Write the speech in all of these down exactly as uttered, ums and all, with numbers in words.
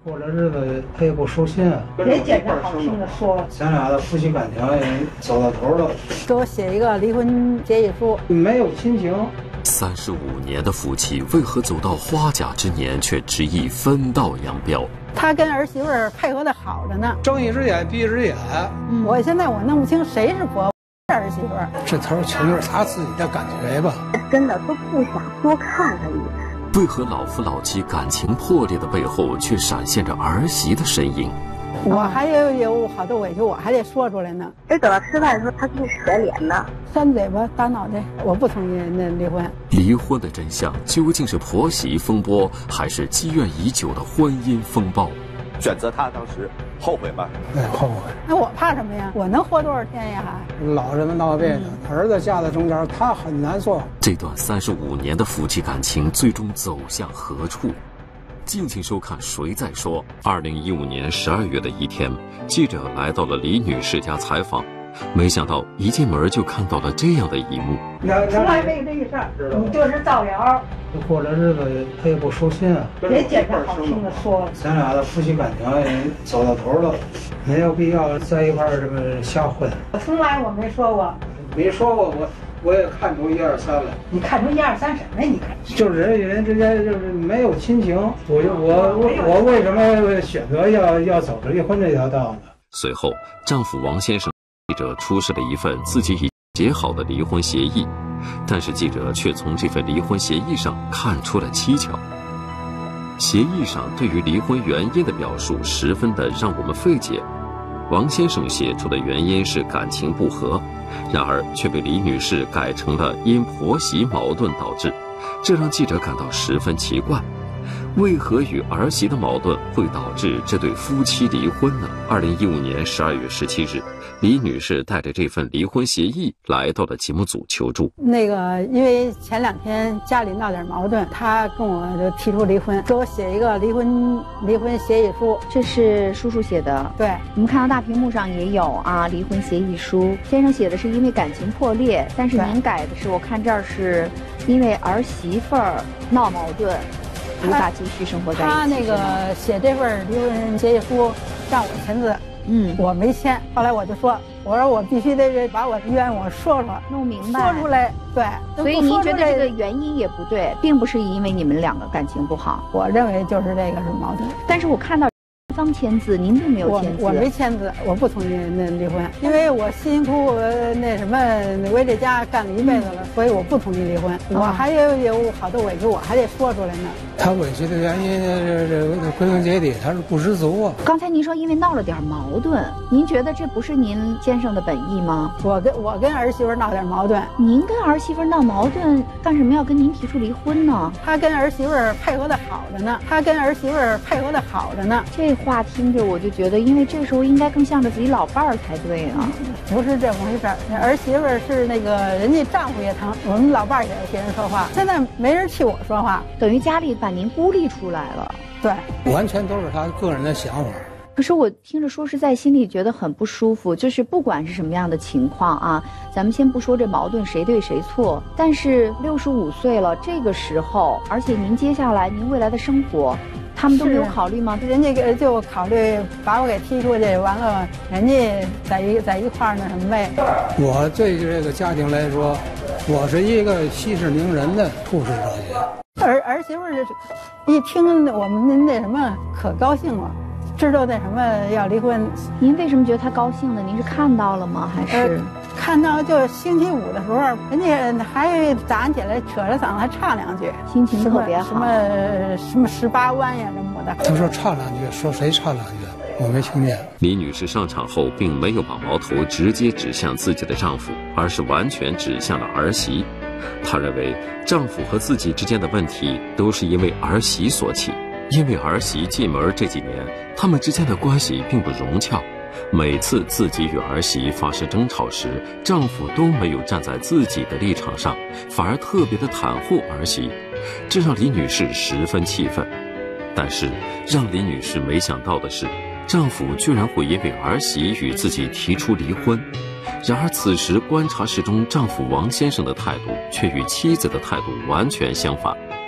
过这日子他也不收心啊。 别捡着好听的说了， 咱俩的夫妻感情也走到头了。 给我写一个离婚协议书， 没有亲情。 三十五年的夫妻，为何走到花甲之年却执意分道扬镳？ 他跟儿媳妇儿配合的好着呢， 睁一只眼闭一只眼。 嗯，我现在我弄不清谁是婆，是儿媳妇儿。 这头全是他自己的感觉吧。 真的都不想多看他一眼。 为何老夫老妻感情破裂的背后，却闪现着儿媳的身影？ 我还有有好多委屈，我还得说出来呢。 哎，等到吃饭的时候，他给我甩脸呢， 扇嘴巴打脑袋，我不同意那离婚。 离婚的真相究竟是婆媳风波，还是积怨已久的婚姻风暴？ 选择他当时后悔吗？ 哎，后悔。 那我怕什么呀？我能活多少天呀？还老人们闹别扭，嗯、儿子夹在中间，他很难做。 这段三十五年的夫妻感情最终走向何处？敬请收看《谁在说》。二零一五年十二月的一天，记者来到了李女士家采访，没想到一进门就看到了这样的一幕。 从来没这个事儿，你就是造谣。 过这日子他也不收心啊。 别捡着好听的说了， 咱俩的夫妻感情也走到头了，没有必要在一块儿这么瞎混。 我从来我没说过， 没说过我。我也看出一二三了。 你看出一二三什么呀？你看， 就是人与人之间就是没有亲情。我就我我我为什么选择要要走离婚这条道呢？ 随后，丈夫王先生记者出示了一份自己已写好的离婚协议，但是记者却从这份离婚协议上看出了蹊跷。协议上对于离婚原因的表述十分的让我们费解。王先生写出的原因是感情不和，然而却被李女士改成了因婆媳矛盾导致，这让记者感到十分奇怪。为何与儿媳的矛盾会导致这对夫妻离婚呢？二零一五年十二月十七日，李女士带着这份离婚协议来到了节目组求助。 那个，因为前两天家里闹点矛盾，她跟我就提出离婚，给我写一个离婚离婚协议书。 这是叔叔写的。 对， 我们看到大屏幕上也有啊，离婚协议书。先生写的是因为感情破裂，但是您改的是，我看这儿是因为儿媳妇儿闹矛盾。无法继续生活在一起。 他那个写这份离婚协议书让我签字， 嗯， 我没签。后来我就说，我说我必须得把我的冤我说说， 弄明白， 说出来。对， 所以您觉得这个原因也不对，并不是因为你们两个感情不好。 我认为就是这个是矛盾。 但是我看到方签字，您并没有签字。 我我没签字，我不同意那离婚，因为我辛辛苦苦那什么为这家干了一辈子了，嗯、所以我不同意离婚。嗯、我还有有好多委屈，我还得说出来呢。 他委屈的原因，这这归根结底他是不知足啊。 刚才您说因为闹了点矛盾，您觉得这不是您先生的本意吗？ 我跟我跟儿媳妇闹点矛盾， 您跟儿媳妇闹矛盾，干什么要跟您提出离婚呢？ 他跟儿媳妇配合的好着呢，他跟儿媳妇配合的好着呢。 这话听着我就觉得，因为这时候应该更向着自己老伴儿才对啊。 不是这么回事儿，儿媳妇是那个人家丈夫也疼，我们老伴儿也要替人说话。现在没人替我说话， 等于家里把您孤立出来了。 对， 完全都是他个人的想法。 可是我听着说实在心里觉得很不舒服，就是不管是什么样的情况啊，咱们先不说这矛盾谁对谁错，但是六十五岁了这个时候，而且您接下来您未来的生活他们都没有考虑吗？ 人家就考虑把我给踢出去，完了人家在一在一块儿那什么呗。 我对这个家庭来说，我是一个息事宁人的处事者也。 儿儿媳妇儿一听我们那什么可高兴了，知道那什么要离婚。 您为什么觉得她高兴呢？您是看到了吗？还是、 呃、看到就星期五的时候，人家还早上起来扯着嗓子还唱两句， 心情特别好。 什么什么十八弯呀什么的。 他说唱两句，说谁唱两句？我没听见。 李女士上场后，并没有把矛头直接指向自己的丈夫，而是完全指向了儿媳。她认为丈夫和自己之间的问题都是因为儿媳所起，因为儿媳进门这几年，他们之间的关系并不融洽。每次自己与儿媳发生争吵时，丈夫都没有站在自己的立场上，反而特别的袒护儿媳，这让李女士十分气愤。但是让李女士没想到的是，丈夫居然会因为儿媳与自己提出离婚。然而此时观察室中丈夫王先生的态度却与妻子的态度完全相反。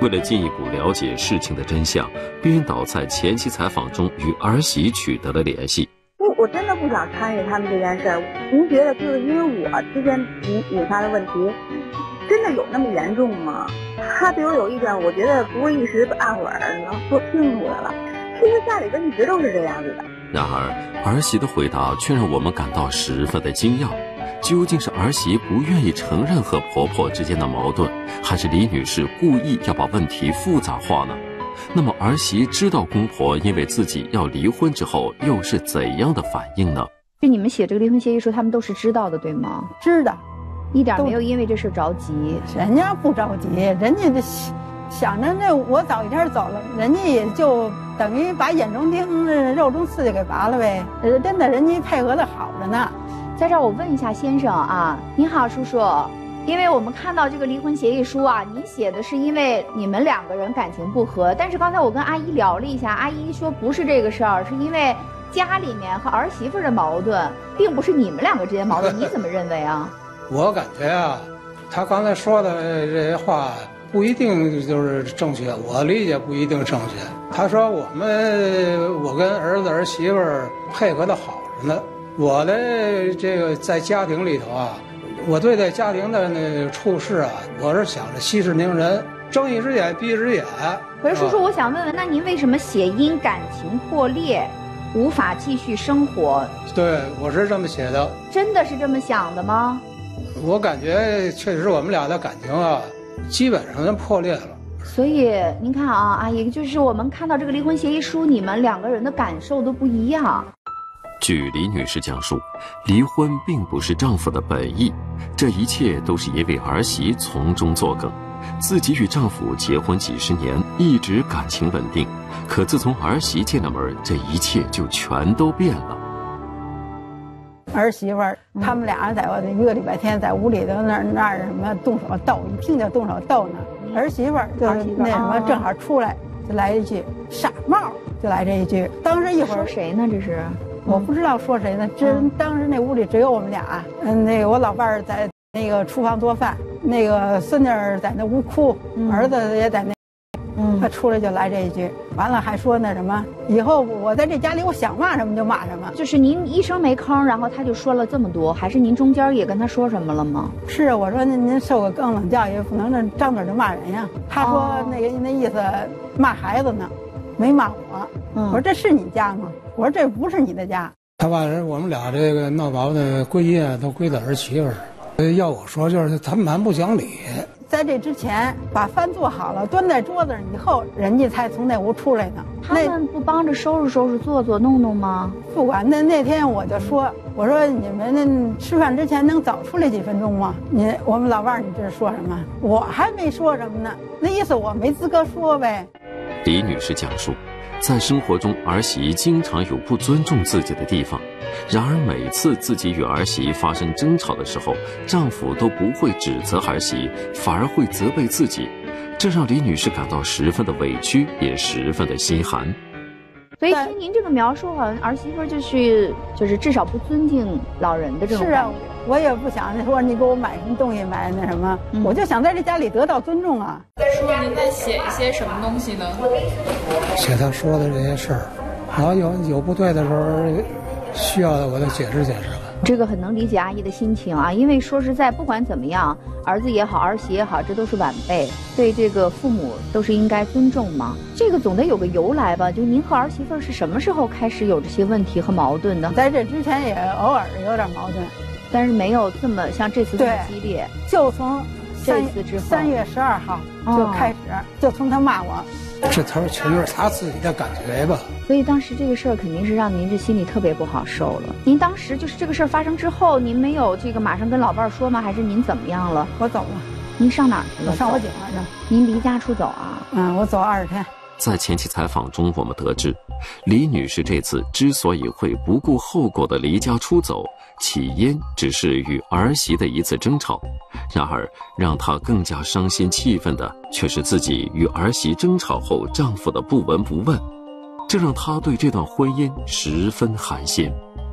为了进一步了解事情的真相，编导在前期采访中与儿媳取得了联系。 我我真的不想参与他们这件事儿。您觉得就是因为我之前引引发的问题，真的有那么严重吗？他对我有意见，我觉得不是一时半会儿能说清楚的了。其实家里边一直都是这样子的。 然而，儿媳的回答却让我们感到十分的惊讶。究竟是儿媳不愿意承认和婆婆之间的矛盾，还是李女士故意要把问题复杂化呢？那么儿媳知道公婆因为自己要离婚之后，又是怎样的反应呢？ 就你们写这个离婚协议书，他们都是知道的，对吗？ 知道， 一点没有因为这事着急。 人家不着急，人家的想着那我早一天走了，人家也就等于把眼中钉、肉中刺就给拔了呗。呃，真的，人家配合的好着呢。 在这儿我问一下先生啊，您好，叔叔。因为我们看到这个离婚协议书啊，您写的是因为你们两个人感情不和，但是刚才我跟阿姨聊了一下，阿姨说不是这个事儿，是因为家里面和儿媳妇的矛盾，并不是你们两个之间矛盾，你怎么认为啊？ 我感觉啊，他刚才说的这些话不一定就是正确，我理解不一定正确。他说我们我跟儿子儿媳妇配合的好着呢，我的这个在家庭里头啊。我对待家庭的那个处事啊，我是想着息事宁人，睁一只眼闭一只眼。 可是叔叔，我想问问，那您为什么写因感情破裂，无法继续生活？ 对，我是这么写的。 真的是这么想的吗？ 我感觉确实我们俩的感情啊，基本上就破裂了。 所以您看啊，阿姨，就是我们看到这个离婚协议书，你们两个人的感受都不一样。 据李女士讲述，离婚并不是丈夫的本意，这一切都是因为儿媳从中作梗。自己与丈夫结婚几十年，一直感情稳定，可自从儿媳进了门，这一切就全都变了。 儿媳妇儿，他们俩在我的一个礼拜天在屋里头那儿那儿什么动手斗，一听就动手斗呢。儿媳妇儿就那什么正好出来，就来一句傻帽，就来这一句。当时一会儿说谁呢？这是。 我不知道说谁呢，只当时那屋里只有我们俩，嗯，那个我老伴儿在那个厨房做饭，那个孙女儿在那屋哭，嗯、儿子也在那，嗯，他出来就来这一句，完了还说那什么，以后我在这家里我想骂什么就骂什么。 就是您一声没吭，然后他就说了这么多，还是您中间也跟他说什么了吗？ 是啊，我说您您受个更冷教育，不能这张嘴就骂人呀。他说那个、哦、那意思骂孩子呢。没骂我，嗯、我说这是你家吗？我说这不是你的家。 他把人我们俩这个闹矛的归因啊，都归到儿媳妇儿。要我说，就是他蛮不讲理。 在这之前，把饭做好了，端在桌子上以后，人家才从那屋出来呢。 他们不帮着收拾收拾、做做弄弄吗？ 不管那那天我就说，我说你们那吃饭之前能早出来几分钟吗？你我们老伴儿，你这是说什么？我还没说什么呢，那意思我没资格说呗。 李女士讲述，在生活中儿媳经常有不尊重自己的地方，然而每次自己与儿媳发生争吵的时候，丈夫都不会指责儿媳，反而会责备自己，这让李女士感到十分的委屈，也十分的心寒。 所以听您这个描述，好像儿媳妇就是就是至少不尊敬老人的这种感觉。是啊， 我也不想说你给我买什么东西，买那什么，嗯、我就想在这家里得到尊重啊。 叔叔，您在写一些什么东西呢？ 写他说的这些事儿，然后有有不对的时候，需要的我就解释解释了。 这个很能理解阿姨的心情啊，因为说实在，不管怎么样，儿子也好，儿媳也好，这都是晚辈，对这个父母都是应该尊重嘛。这个总得有个由来吧？就您和儿媳妇是什么时候开始有这些问题和矛盾的？ 在这之前也偶尔有点矛盾， 但是没有这么像这次这么激烈。 就从这次之后， 三月十二号就开始，哦、就从他骂我。 这头全是他自己的感觉吧。 所以当时这个事儿肯定是让您这心里特别不好受了。您当时就是这个事儿发生之后，您没有这个马上跟老伴儿说吗？还是您怎么样了？ 我走了。 您上哪儿去了？ 我上我姐那儿。 您离家出走啊？ 嗯，我走二十天。 在前期采访中，我们得知，李女士这次之所以会不顾后果的离家出走，起因只是与儿媳的一次争吵。然而，让她更加伤心气愤的，却是自己与儿媳争吵后丈夫的不闻不问，这让她对这段婚姻十分寒心。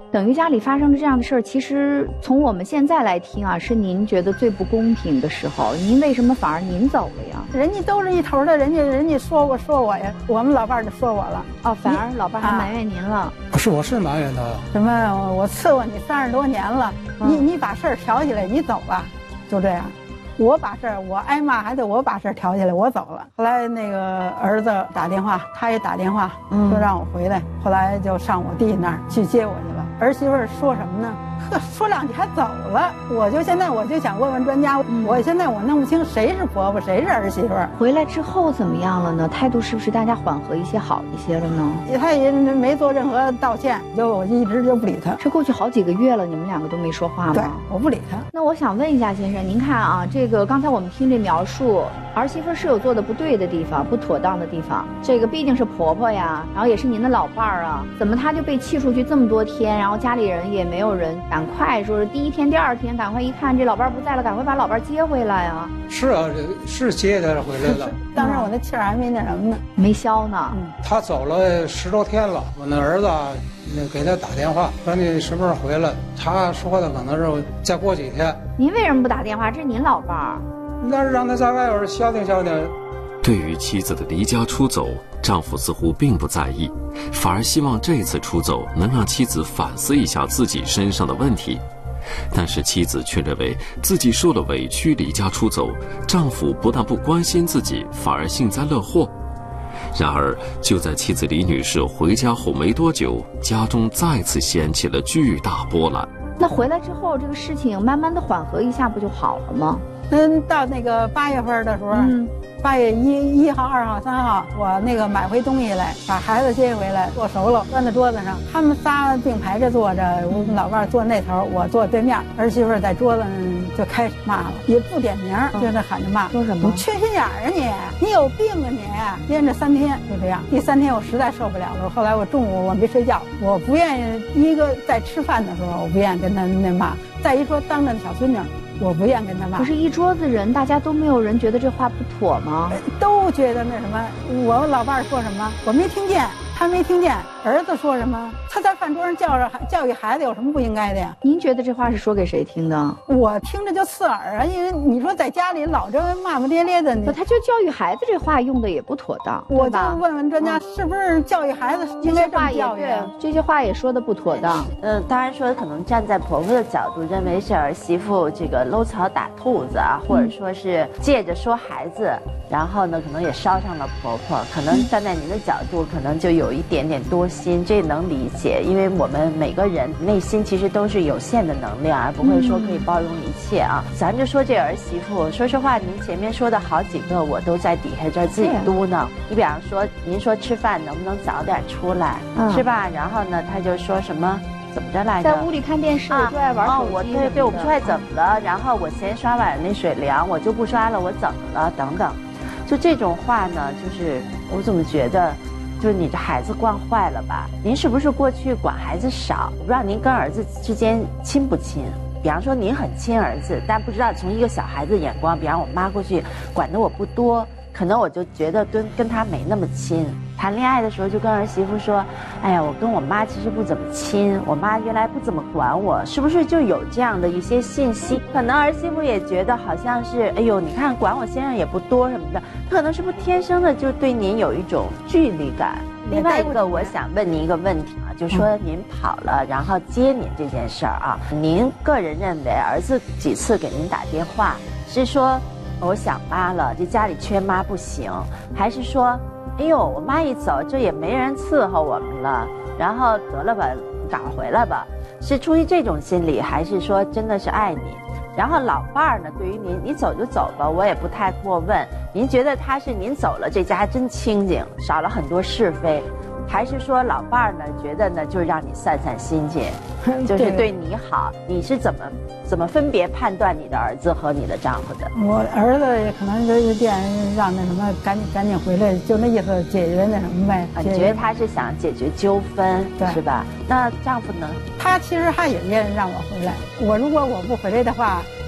等于家里发生了这样的事儿，其实从我们现在来听啊，是您觉得最不公平的时候。您为什么反而您走了呀？ 人家都是一头的，人家人家说我说我呀，我们老伴儿就说我了。 哦，反而老伴儿还埋怨您了。啊、 是，我是埋怨他。 什么？我伺候你三十多年了，嗯、你你把事儿挑起来，你走吧，就这样。我把事儿，我挨骂还得我把事儿挑起来，我走了。后来那个儿子打电话，他也打电话，嗯、说让我回来。后来就上我弟那儿去接我去了。儿媳妇儿说什么呢？呵，说两句还走了。我就现在我就想问问专家，嗯、我现在我弄不清谁是婆婆，谁是儿媳妇儿。 回来之后怎么样了呢？态度是不是大家缓和一些，好一些了呢？ 他也没做任何道歉，就我一直就不理他。 这过去好几个月了，你们两个都没说话吗？ 对，我不理他。 那我想问一下先生，您看啊，这个刚才我们听这描述，儿媳妇是有做的不对的地方，不妥当的地方。这个毕竟是婆婆呀，然后也是您的老伴儿啊，怎么她就被气出去这么多天，然后家里人也没有人赶快说是第一天、第二天赶快一看这老伴儿不在了，赶快把老伴儿接回来啊？ 是啊，是接他回来了。 当时我那气儿还没那什么呢， 没消呢。 嗯， 他走了十多天了，我那儿子那给他打电话说你什么时候回来？他说的可能是再过几天。 您为什么不打电话？这是您老伴儿。 那是让他在外边消停消停。 对于妻子的离家出走，丈夫似乎并不在意，反而希望这次出走能让妻子反思一下自己身上的问题。但是妻子却认为自己受了委屈离家出走，丈夫不但不关心自己，反而幸灾乐祸。然而就在妻子李女士回家后没多久，家中再次掀起了巨大波澜。 那回来之后这个事情慢慢的缓和一下不就好了吗？ 嗯，到那个八月份的时候，嗯，八月一一号、二号、三号，我那个买回东西来，把孩子接回来，做熟了，端在桌子上。他们仨并排着坐着，我们老伴儿坐那头，我坐对面。儿媳妇在桌子上就开始骂了，也不点名，嗯、就那喊着骂，说什么？你缺心眼儿啊你！你有病啊你！连着三天就这样。第三天我实在受不了了，后来我中午我没睡觉，我不愿意一个在吃饭的时候，我不愿意跟他那骂。再一说当着小孙女。我不愿跟他骂。 可是，一桌子人，大家都没有人觉得这话不妥吗？ 都觉得那什么，我老伴儿说什么，我没听见，他没听见。儿子说什么，他在饭桌上教着教育孩子有什么不应该的呀？ 您觉得这话是说给谁听的？ 我听着就刺耳啊，因为你说在家里老这骂骂咧咧的， 不，他就教育孩子这话用的也不妥当。 我就问问专家，是不是教育孩子应该这么教育？ 这些话也说的不妥当。 嗯，当然说可能站在婆婆的角度，认为是儿媳妇这个搂草打兔子啊，或者说是借着说孩子，然后呢可能也烧伤了婆婆。可能站在您的角度，可能就有一点点多心，这能理解，因为我们每个人内心其实都是有限的能量，而不会说可以包容一切啊。嗯、咱就说这儿媳妇，说实话，您前面说的好几个，我都在底下这儿自己嘟囔。你比方说，您说吃饭能不能早点出来，嗯、是吧？然后呢，他就说什么？怎么着来着？ 在屋里看电视，啊、就爱玩手机。 哦，我对对，我不出来怎么了？然后我嫌刷碗那水凉，我就不刷了，我怎么了？等等，就这种话呢，就是我怎么觉得，就是你这孩子惯坏了吧？您是不是过去管孩子少？我不知道您跟儿子之间亲不亲？比方说您很亲儿子，但不知道从一个小孩子眼光，比方我妈过去管的我不多，可能我就觉得跟跟他没那么亲。谈恋爱的时候就跟儿媳妇说，哎呀，我跟我妈其实不怎么亲，我妈原来不怎么管我，是不是就有这样的一些信息？可能儿媳妇也觉得好像是，哎呦，你看管我先生也不多什么的，可能是不是天生的就对您有一种距离感？另外一个，我想问您一个问题啊，就说您跑了，然后接您这件事儿啊，您个人认为儿子几次给您打电话，是说我想妈了，这家里缺妈不行，还是说？哎呦，我妈一走，这也没人伺候我们了，然后得了吧，赶快回来吧，是出于这种心理，还是说真的是爱你？然后老伴儿呢，对于您，你走就走吧，我也不太过问。您觉得他是您走了，这家真清静，少了很多是非，还是说老伴儿呢觉得呢，就是让你散散心去，就是对你好？你是怎么怎么分别判断你的儿子和你的丈夫的？ 我儿子也可能就有点让那什么，赶紧赶紧回来，就那意思解决那什么呗。 你觉得他是想解决纠纷，是吧？那丈夫呢？ 他其实他也愿意让我回来。我如果我不回来的话，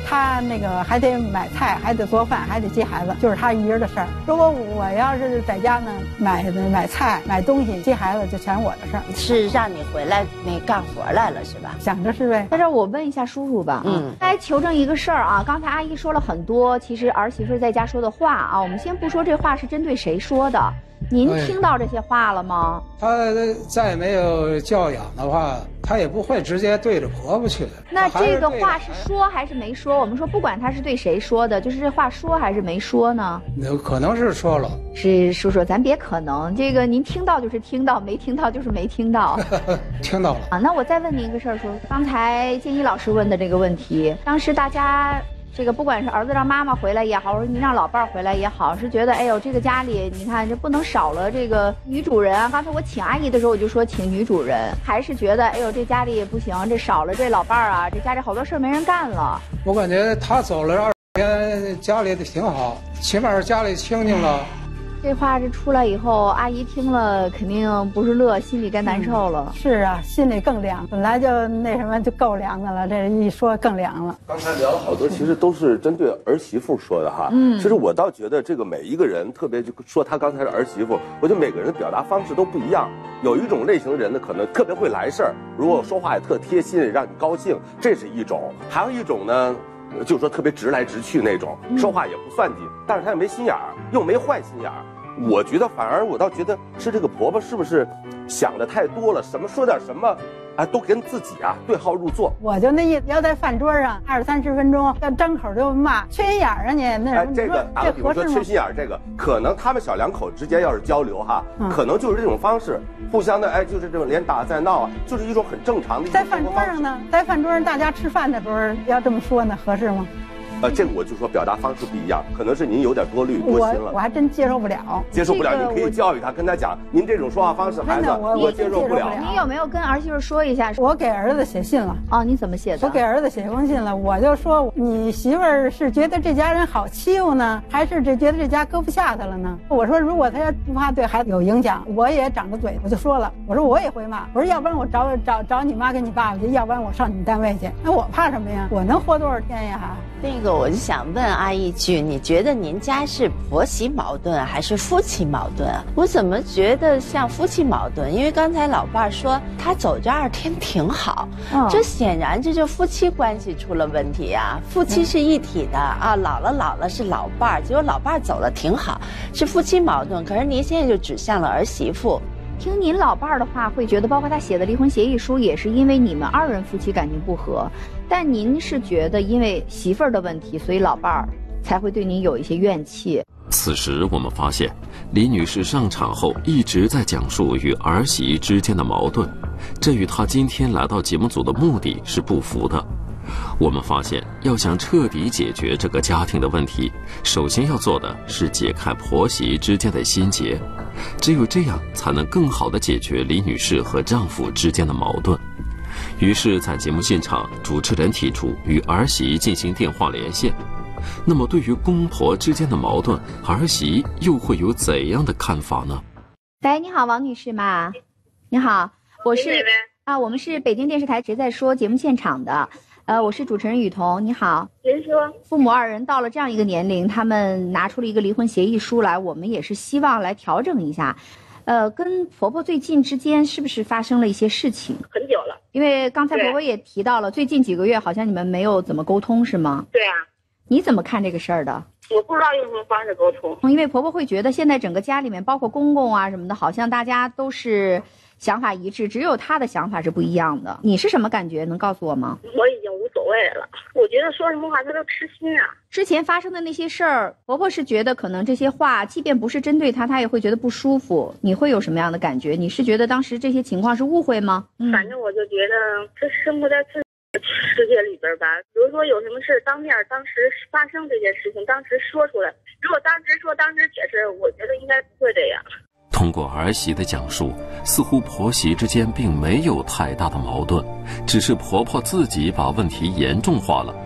他那个还得买菜，还得做饭，还得接孩子，就是他一人的事儿。如果我要是在家呢，买买菜、买东西、接孩子，就全是我的事儿。 是让你回来那干活来了是吧？ 想着是呗。 在这我问一下叔叔吧，嗯，来求证一个事儿啊。刚才阿姨说了很多，其实儿媳妇在家说的话啊，我们先不说这话是针对谁说的。您听到这些话了吗？ 她再没有教养的话，她也不会直接对着婆婆去。 那这个话是说还是没说？我们说不管她是对谁说的，就是这话说还是没说呢？ 那可能是说了。 是叔叔，咱别可能，这个您听到就是听到，没听到就是没听到。 听到了啊。那我再问您一个事儿，说刚才建一老师问的这个问题，当时大家。这个不管是儿子让妈妈回来也好，或者您让老伴儿回来也好，是觉得哎呦这个家里你看这不能少了这个女主人啊。刚才我请阿姨的时候我就说请女主人，还是觉得哎呦这家里也不行，这少了这老伴儿啊，这家里好多事儿没人干了。 我感觉他走了二十天，家里挺好，起码家里清静了。 这话这出来以后，阿姨听了肯定不是乐，心里该难受了。 嗯、是啊，心里更凉，本来就那什么就够凉的了，这一说更凉了。 刚才聊了好多，其实都是针对儿媳妇说的哈。嗯，其实我倒觉得这个每一个人，特别就说他刚才的儿媳妇，我觉得每个人的表达方式都不一样。有一种类型的人呢，可能特别会来事儿，如果说话也特贴心，让你高兴，这是一种；还有一种呢。就是说特别直来直去那种，说话也不算计，但是他也没心眼儿，又没坏心眼儿。我觉得反而我倒觉得是这个婆婆是不是想的太多了，什么说点什么，啊，都跟自己啊对号入座。 我就那意思，要在饭桌上二三十分钟，要张口就骂，缺心眼儿啊你那什么？ 哎，这个打个比方说缺心眼儿，这个可能他们小两口之间要是交流哈，嗯、可能就是这种方式，互相的哎就是这种连打带闹啊，就是一种很正常的一种。 在饭桌上呢，在饭桌上大家吃饭的时候要这么说呢，合适吗？ 呃，这个我就说表达方式不一样，可能是您有点多虑多心了。 我我还真接受不了， 接受不了，你可以教育他，跟他讲，您这种说话方式，孩子我我接受不了。 你有没有跟儿媳妇说一下？ 我给儿子写信了。 哦，你怎么写的？ 我给儿子写封信了，我就说你媳妇儿是觉得这家人好欺负呢，还是这觉得这家搁不下他了呢？我说如果他要不怕对孩子有影响，我也长着嘴，我就说了，我说我也会骂，我说要不然我找找找你妈跟你爸爸去，要不然我上你单位去，那我怕什么呀？我能活多少天呀？ 那个我就想问阿姨一句，你觉得您家是婆媳矛盾还是夫妻矛盾啊？我怎么觉得像夫妻矛盾？因为刚才老伴儿说他走这二天挺好，嗯、这显然这就夫妻关系出了问题啊！夫妻是一体的、嗯、啊，老了老了是老伴儿，结果老伴儿走了挺好，是夫妻矛盾。可是您现在就指向了儿媳妇。 听您老伴儿的话，会觉得包括他写的离婚协议书也是因为你们二人夫妻感情不和，但您是觉得因为媳妇儿的问题，所以老伴儿才会对您有一些怨气。 此时我们发现，李女士上场后一直在讲述与儿媳之间的矛盾，这与她今天来到节目组的目的是不符的。我们发现，要想彻底解决这个家庭的问题，首先要做的是解开婆媳之间的心结，只有这样才能更好地解决李女士和丈夫之间的矛盾。于是，在节目现场，主持人提出与儿媳进行电话连线。那么，对于公婆之间的矛盾，儿媳又会有怎样的看法呢？ 喂，你好，王女士吗？你好，我是啊，我们是北京电视台《直在说》节目现场的。呃，我是主持人雨桐，你好。 您说， 父母二人到了这样一个年龄，他们拿出了一个离婚协议书来，我们也是希望来调整一下。呃，跟婆婆最近之间是不是发生了一些事情？ 很久了， 因为刚才婆婆也提到了，最近几个月好像你们没有怎么沟通，是吗？ 对啊。 你怎么看这个事儿的？ 我不知道用什么方式沟通， 因为婆婆会觉得现在整个家里面，包括公公啊什么的，好像大家都是想法一致，只有她的想法是不一样的。你是什么感觉？能告诉我吗？ 我已经无所谓了，我觉得说什么话她都痴心啊。 之前发生的那些事儿，婆婆是觉得可能这些话，即便不是针对她，她也会觉得不舒服。你会有什么样的感觉？你是觉得当时这些情况是误会吗？ 嗯、反正我就觉得这生活在自己世界里边吧，比如说有什么事当面当时发生这件事情，当时说出来，如果当时说当时解释，我觉得应该不会这样。 通过儿媳的讲述，似乎婆媳之间并没有太大的矛盾，只是婆婆自己把问题严重化了。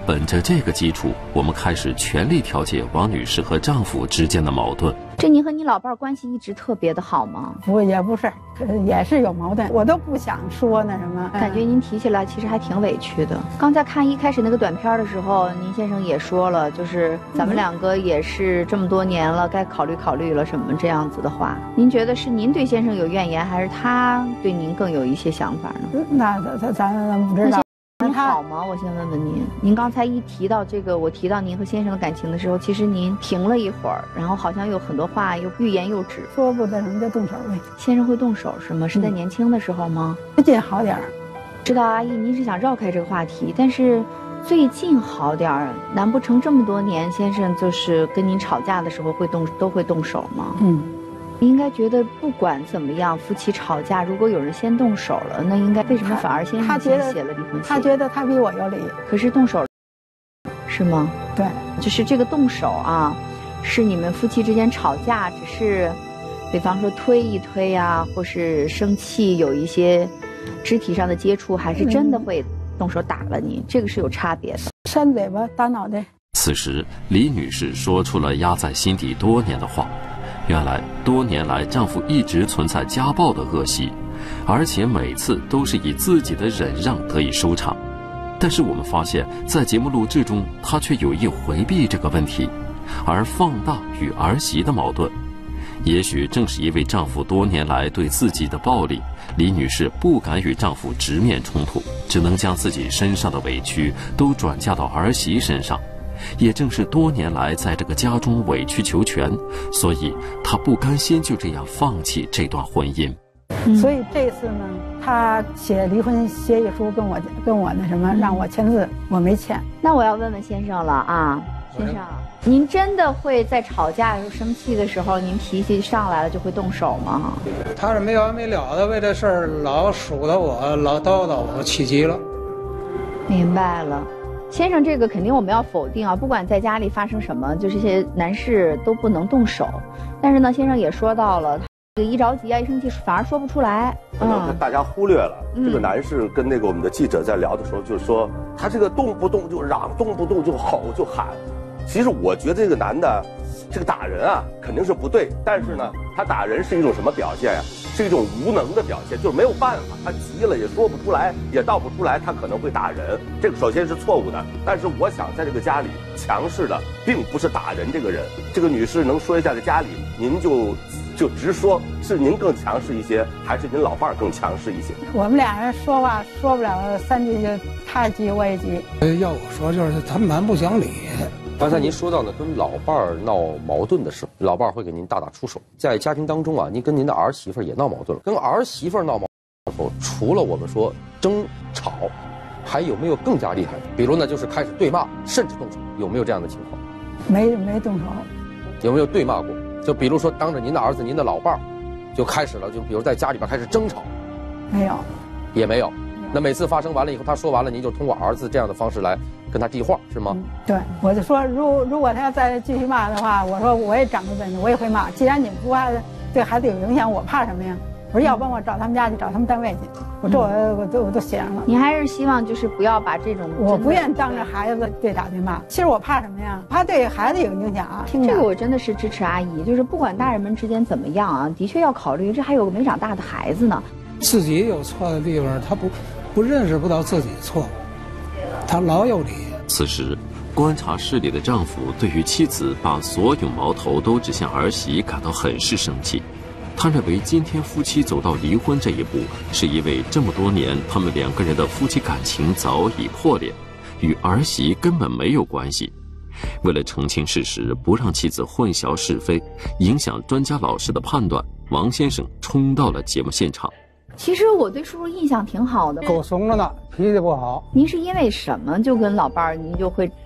本着这个基础，我们开始全力调解王女士和丈夫之间的矛盾。 这您和你老伴儿关系一直特别的好吗？ 不，也不是，呃也是有矛盾，我都不想说那什么。 感觉您提起来其实还挺委屈的。刚才看一开始那个短片的时候，您先生也说了，就是咱们两个也是这么多年了，该考虑考虑了什么这样子的话。您觉得是您对先生有怨言，还是他对您更有一些想法呢？ 那咱咱咱不知道。 您好吗？我先问问您，您刚才一提到这个，我提到您和先生的感情的时候，其实您停了一会儿，然后好像有很多话又欲言又止。 说不得什么就动手呗。 先生会动手是吗？是在年轻的时候吗？ 最近好点儿。 知道阿姨您是想绕开这个话题，但是最近好点儿，难不成这么多年先生就是跟您吵架的时候会动都会动手吗？ 嗯。 应该觉得不管怎么样，夫妻吵架，如果有人先动手了，那应该为什么反而先生先写了离婚信？ 他觉得他比我有理， 可是动手是吗？ 对， 就是这个动手啊，是你们夫妻之间吵架，只是，比方说推一推呀、啊，或是生气有一些肢体上的接触，还是真的会动手打了你？嗯、这个是有差别的。 扇嘴巴，打脑袋。 此时，李女士说出了压在心底多年的话。原来多年来丈夫一直存在家暴的恶习，而且每次都是以自己的忍让得以收场。但是我们发现在节目录制中她却有意回避这个问题，而放大与儿媳的矛盾。也许正是因为丈夫多年来对自己的暴力，李女士不敢与丈夫直面冲突，只能将自己身上的委屈都转嫁到儿媳身上。也正是多年来在这个家中委曲求全，所以她不甘心就这样放弃这段婚姻。 嗯、所以这次呢，他写离婚协议书跟我跟我那什么，让我签字，我没签。 那我要问问先生了啊，先生，您真的会在吵架时候生气的时候，您脾气上来了就会动手吗？ 他是没完没了的为这事儿老数到我，老叨叨我，气急了。 明白了。先生，这个肯定我们要否定啊！不管在家里发生什么，就这些男士都不能动手。但是呢，先生也说到了，这个一着急啊，一生气反而说不出来。 可能是大家忽略了，嗯、这个男士跟那个我们的记者在聊的时候，就是说他这个动不动就嚷，动不动就吼就喊。其实我觉得这个男的，这个打人啊肯定是不对，但是呢，他打人是一种什么表现呀、啊？是一种无能的表现，就是没有办法，他急了也说不出来，也道不出来，他可能会打人。这个首先是错误的。但是我想在这个家里，强势的并不是打人这个人。这个女士能说一下，在家里您就就直说，是您更强势一些，还是您老伴儿更强势一些？ 我们俩人说话说不了三句，就他急我也急。 要我说，就是他蛮不讲理。 刚才您说到呢，跟老伴儿闹矛盾的时候，老伴儿会给您大打出手。在家庭当中啊，您跟您的儿媳妇也闹矛盾了。跟儿媳妇闹矛盾的时候，除了我们说争吵，还有没有更加厉害的？比如呢，就是开始对骂，甚至动手，有没有这样的情况？ 没没动手。 有没有对骂过？就比如说当着您的儿子、您的老伴儿，就开始了，就比如在家里边开始争吵。 没有。 也没有。那每次发生完了以后，他说完了，您就通过儿子这样的方式来跟他递话，是吗？ 嗯、对，我就说，如如果他要再继续骂的话，我说我也长着本事，我也会骂。既然你们不怕对孩子有影响，我怕什么呀？我说要不然我找他们家去，找他们单位去。我这我我都我都写上了。 你还是希望就是不要把这种， 我不愿当着孩子对打对骂。其实我怕什么呀？怕对孩子有影响啊。 这个我真的是支持阿姨，就是不管大人们之间怎么样啊，的确要考虑，这还有个没长大的孩子呢。 自己有错的地方，他不不认识不到自己的错，他老有理。 此时，观察室里的丈夫对于妻子把所有矛头都指向儿媳感到很是生气。他认为今天夫妻走到离婚这一步，是因为这么多年他们两个人的夫妻感情早已破裂，与儿媳根本没有关系。为了澄清事实，不让妻子混淆是非，影响专家老师的判断，王先生冲到了节目现场。 其实我对叔叔印象挺好的， 够怂着呢，脾气不好。 您是因为什么就跟老伴儿您就会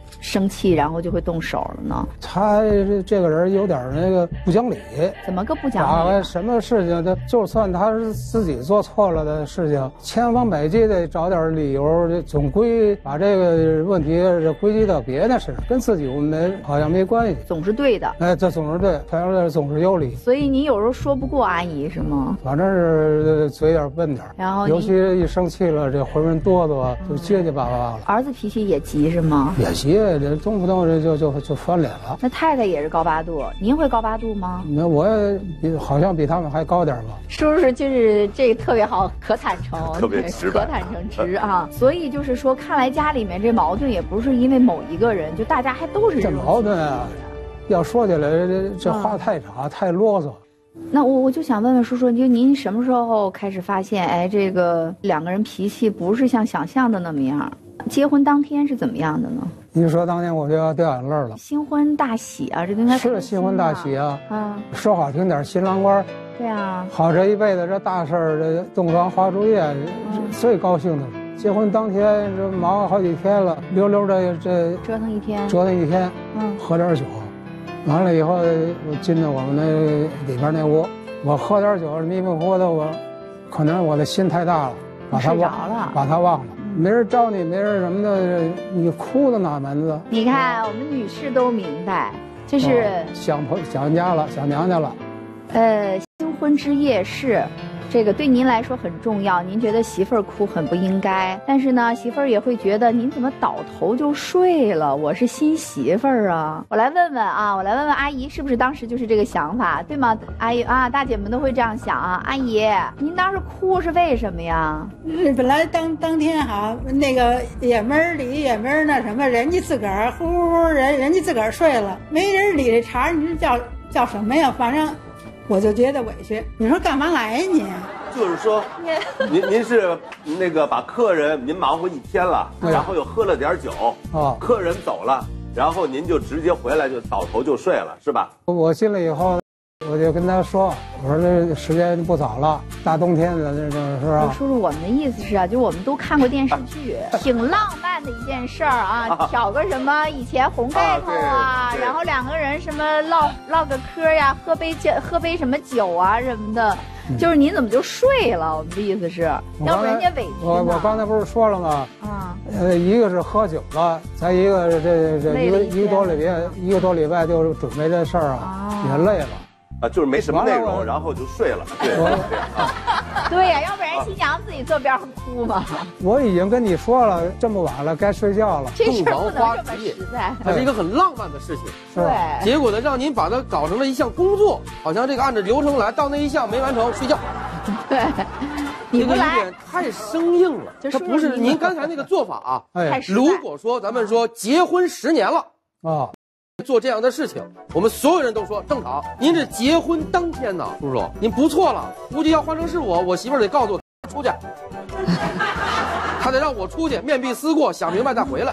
生气，然后就会动手了呢？ 他这个人有点那个不讲理。 怎么个不讲理？ 啊，什么事情，他就算他是自己做错了的事情，千方百计的找点理由，总归把这个问题归结到别人身上，跟自己没好像没关系。 总是对的。 哎，这总是对，反正总是有理。 所以你有时候说不过阿姨是吗？ 反正是嘴有点笨点， 然后尤其一生气了，这浑身哆嗦，就结结巴巴了。 儿子脾气也急是吗？ 也急，这动不动就就就翻脸了。 那太太也是高八度，您会高八度吗？ 那我也比好像比他们还高点吧。 是不是就是这个特别好，可坦诚， 特别直白， 可坦诚直啊。所以就是说，看来家里面这矛盾也不是因为某一个人，就大家还都是这矛盾啊。要说起来，这这话太长、嗯、太啰嗦。 那我我就想问问叔叔，就您什么时候开始发现，哎，这个两个人脾气不是像想象的那么样？结婚当天是怎么样的呢？ 你说当天我就要掉眼泪了。 新婚大喜啊，这应该是新婚大喜啊。 啊， 说好听点，新郎官。 对啊。 好，这一辈子这大事儿，这洞房花烛夜，嗯、最高兴的是。结婚当天这忙好几天了，溜溜这这折腾一天， 折腾一天， 嗯， 喝点酒，完了以后我进到我们那里边那屋，我喝点酒迷迷糊糊的，我可能我的心太大了，把他忘了，把他忘了，嗯、没人招你，没人什么的，你哭的哪门子？ 你看我们女士都明白，就是、 哦、想婆想家了，想娘家了。 呃，新婚之夜是。这个对您来说很重要，您觉得媳妇儿哭很不应该，但是呢，媳妇儿也会觉得您怎么倒头就睡了？我是新媳妇儿啊！我来问问啊，我来问问阿姨，是不是当时就是这个想法，对吗？阿姨啊，大姐们都会这样想啊。阿姨，您当时哭是为什么呀？ 本来当当天哈，那个也没人理，也没人那什么，人家自个儿呼呼呼，人人家自个儿睡了，没人理这茬，你这叫叫什么呀？反正。我就觉得委屈，你说干嘛来你？ 就是说，您您是那个把客人您忙活一天了，然后又喝了点酒， 啊， 客人走了，然后您就直接回来就倒头就睡了，是吧？ 我进来以后，我就跟他说，我说这时间不早了，大冬天的这这是吧？ 叔叔，我们的意思是啊，就我们都看过电视剧，挺浪漫的一件事儿啊，挑个什么以前红盖头啊，然后两个人什么唠唠个嗑呀，喝杯酒，喝杯什么酒啊什么的。就是您怎么就睡了？我们的意思是，要不人家委屈我我刚才不是说了吗？ 啊， 呃，一个是喝酒了，再一个这这一个一个多礼拜一个多礼拜就是准备这事儿啊，也累了。 啊，就是没什么内容，然后就睡了。对，啊， 对呀，要不然心想自己坐边上哭嘛。 我已经跟你说了，这么晚了该睡觉了。 这事儿不能这么实在。 它是一个很浪漫的事情。 对。 结果呢，让您把它搞成了一项工作，好像这个按照流程来，到那一项没完成睡觉。 对。你不来， 有点太生硬了。它不是您刚才那个做法啊。 哎， 如果说咱们说结婚十年了啊。 做这样的事情，我们所有人都说正常。您这结婚当天呢，叔叔，您不错了。估计要换成是我，我媳妇儿得告诉我出去，他得让我出去，面壁思过，想明白再回来。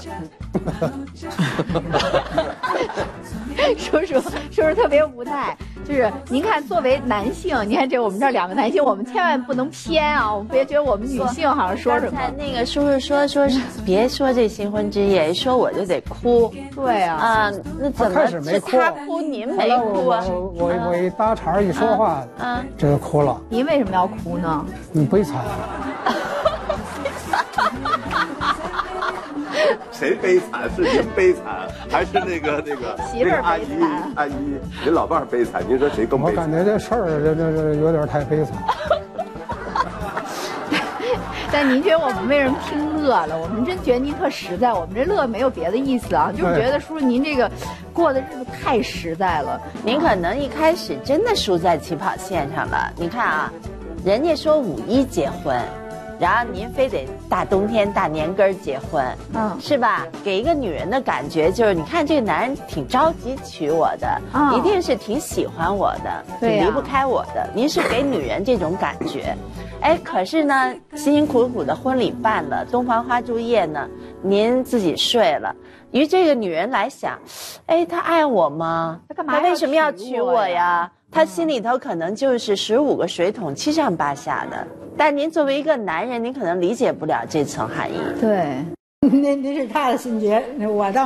叔叔，叔叔特别无奈。就是您看，作为男性，您看这我们这两个男性，我们千万不能偏啊，我们别觉得我们女性好像说什么。 刚才那个叔叔说说，别说这新婚之夜，一说我就得哭。 对啊， 啊，那怎么是他哭，您没哭啊？ 我我我一搭茬一说话，嗯，这就哭了。 您为什么要哭呢？ 你悲惨。 谁悲惨？是您悲惨，还是那个那个媳妇儿阿姨阿姨您老伴儿悲惨？您说谁更悲惨？ 我感觉这事儿这这这有点太悲惨。 但您觉得我们为什么听乐了？我们真觉得您特实在，我们这乐没有别的意思啊，就是觉得叔叔您这个过的日子太实在了。 您可能一开始真的输在起跑线上了。你看啊，人家说五一结婚。然后您非得大冬天大年根儿结婚，嗯，是吧？给一个女人的感觉就是，你看这个男人挺着急娶我的，嗯，一定是挺喜欢我的， 对呀，离不开我的。您是给女人这种感觉，哎，可是呢，辛辛苦苦的婚礼办了，洞房花烛夜呢，您自己睡了。于这个女人来想，哎，他爱我吗？ 他干嘛？ 他为什么要娶我呀？他心里头可能就是十五个水桶七上八下的。但您作为一个男人，您可能理解不了这层含义。 对， 那那是他的心结，我倒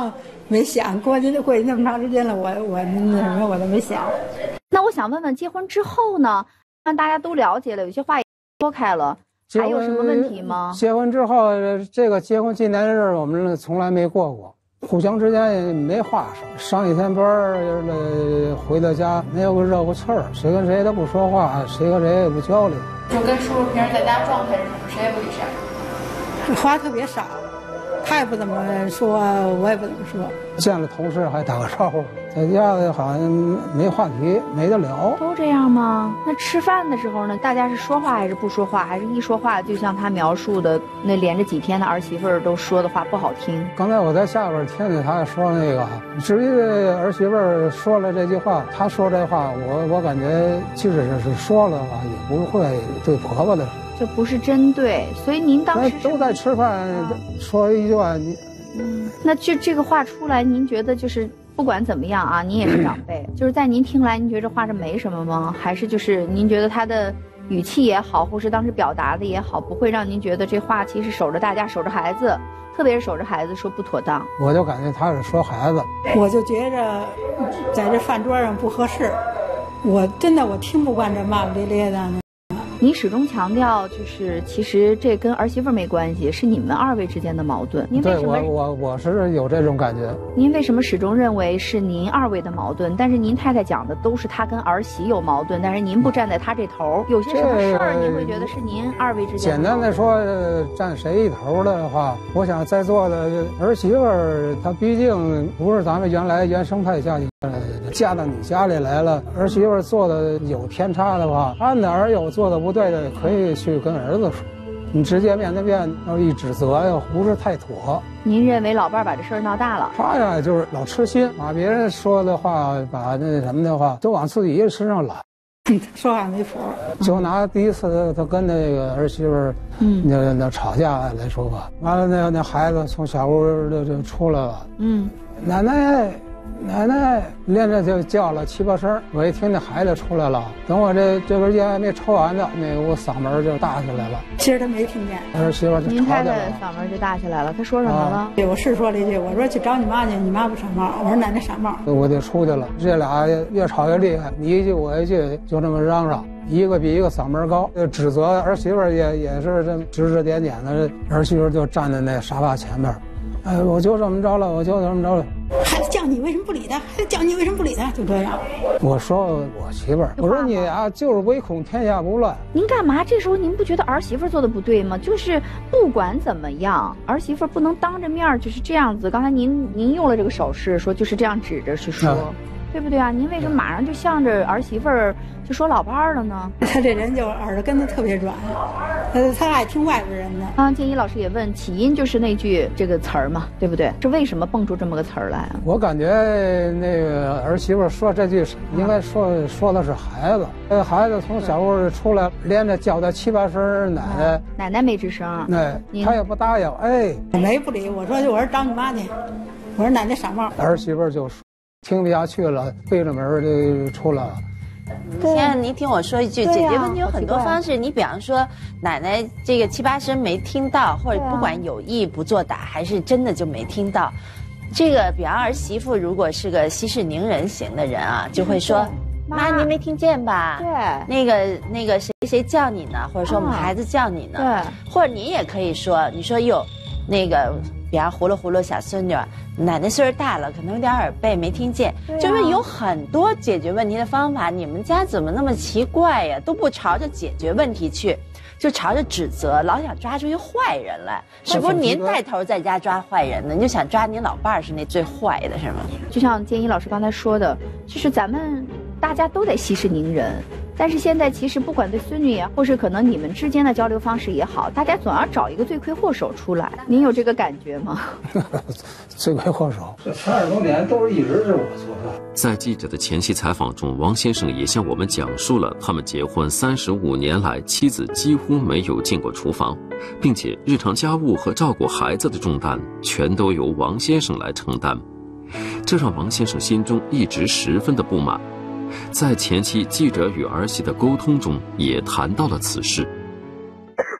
没想过去过去那么长时间了，我我那什么我都没想。 那我想问问，结婚之后呢，让大家都了解了，有些话也说开了，还有什么问题吗？ 结婚之后，这个结婚纪念日我们从来没过过，互相之间也没话说。上一天班儿，回到家没有个热乎气儿，谁跟谁都不说话，谁跟谁也不交流。 就跟叔叔平时在家状态是什么，谁也不理谁。 话特别少，他也不怎么说，我也不怎么说。 见了同事还打个招呼，在家里好像没话题，没得聊。 都这样吗？那吃饭的时候呢？大家是说话还是不说话？还是一说话就像他描述的那连着几天的儿媳妇儿都说的话不好听？ 刚才我在下边听见他说那个，至于儿媳妇儿说了这句话，他说这话，我我感觉即使是说了吧，也不会对婆婆的。 这不是针对，所以您当时都在吃饭，说一句话，你， 嗯，那就这个话出来，您觉得就是不管怎么样啊，您也是长辈，就是在您听来，您觉得这话是没什么吗？还是就是您觉得他的语气也好，或是当时表达的也好，不会让您觉得这话其实守着大家，守着孩子，特别是守着孩子说不妥当？ 我就感觉他是说孩子， 我就觉着在这饭桌上不合适，我真的我听不惯这骂骂咧咧的。 你始终强调，就是其实这跟儿媳妇没关系，是你们二位之间的矛盾。您为什么？ 对，我我我是有这种感觉。 您为什么始终认为是您二位的矛盾？但是您太太讲的都是他跟儿媳有矛盾，但是您不站在他这头。有些什么事儿，您会觉得是您二位之间的。 简单的说，站谁一头的话，我想在座的儿媳妇儿，她毕竟不是咱们原来原生态家庭嫁到你家里来了，儿媳妇做的有偏差的话，按的儿有做的不对的，可以去跟儿子说。你直接面对面要一指责又不是太妥。 您认为老伴儿把这事儿闹大了？ 他呀就是老痴心，把别人说的话，把那什么的话都往自己身上揽。 说话没谱。 就拿第一次他跟那个儿媳妇儿，嗯，那那吵架来说吧，完了那那孩子从小屋就就出来了，嗯，奶奶。奶奶连着就叫了七八声，我一听那孩子出来了，等我这这根烟还没抽完呢，那个我嗓门就大起来了。 其实他没听见， 儿媳妇就您太吵起来了， 太嗓门就大起来了。他说什么了？ 啊、 我是说了一句，我说去找你妈去，你妈不上帽，我说奶奶上帽， 我就出去了。这俩越吵越厉害，你一句我一句，就这么嚷嚷，一个比一个嗓门高，就指责儿媳妇也也是这指指点点的，儿媳妇就站在那沙发前面。哎，我就这么着了，我就这么着了。 孩子叫你为什么不理他？孩子叫你为什么不理他？就这样。 我说我媳妇儿，我说你啊，就是唯恐天下不乱。 您干嘛？这时候您不觉得儿媳妇做的不对吗？就是不管怎么样，儿媳妇不能当着面就是这样子。刚才您您用了这个手势，说就是这样指着去说。嗯，对不对啊？您为什么马上就向着儿媳妇儿就说老伴儿了呢？ 他这人就耳朵根子特别软，他他爱听外边人的。 啊，建一老师也问，起因就是那句这个词儿嘛，对不对？是为什么蹦出这么个词儿来啊？ 我感觉那个儿媳妇说这句应该说说的是孩子，这孩子从小屋出来，连着叫他七八声奶奶， 啊、奶奶没吱声， 那他也不答应，哎， 没不理，我说就我说找你妈去，我说奶奶上帽， 儿媳妇就说。听不下去了，背着门就出来了。 现在您听我说一句， 啊、 解决问题有很多方式。你比方说，奶奶这个七八声没听到，或者不管有意不作答，还是真的就没听到。这个比方儿媳妇如果是个息事宁人型的人啊，就会说：“妈，您没听见吧？ 对， 那个那个谁谁叫你呢？或者说我们孩子叫你呢？ 对， 或者您也可以说，你说哟，那个。”比方葫芦葫芦小孙女，奶奶岁数大了，可能有点耳背没听见，啊、就是有很多解决问题的方法。你们家怎么那么奇怪呀？都不朝着解决问题去，就朝着指责，老想抓出一坏人来。是不是您带头在家抓坏人呢？你就想抓您老伴儿是那最坏的，是吗？ 就像建一老师刚才说的，就是咱们大家都得息事宁人。但是现在其实不管对孙女也好，或是可能你们之间的交流方式也好，大家总要找一个罪魁祸首出来。您有这个感觉吗？ 罪魁祸首，这三十多年都是一直是我做的。 在记者的前期采访中，王先生也向我们讲述了他们结婚三十五年来，妻子几乎没有进过厨房，并且日常家务和照顾孩子的重担全都由王先生来承担，这让王先生心中一直十分的不满。在前期记者与儿媳的沟通中，也谈到了此事。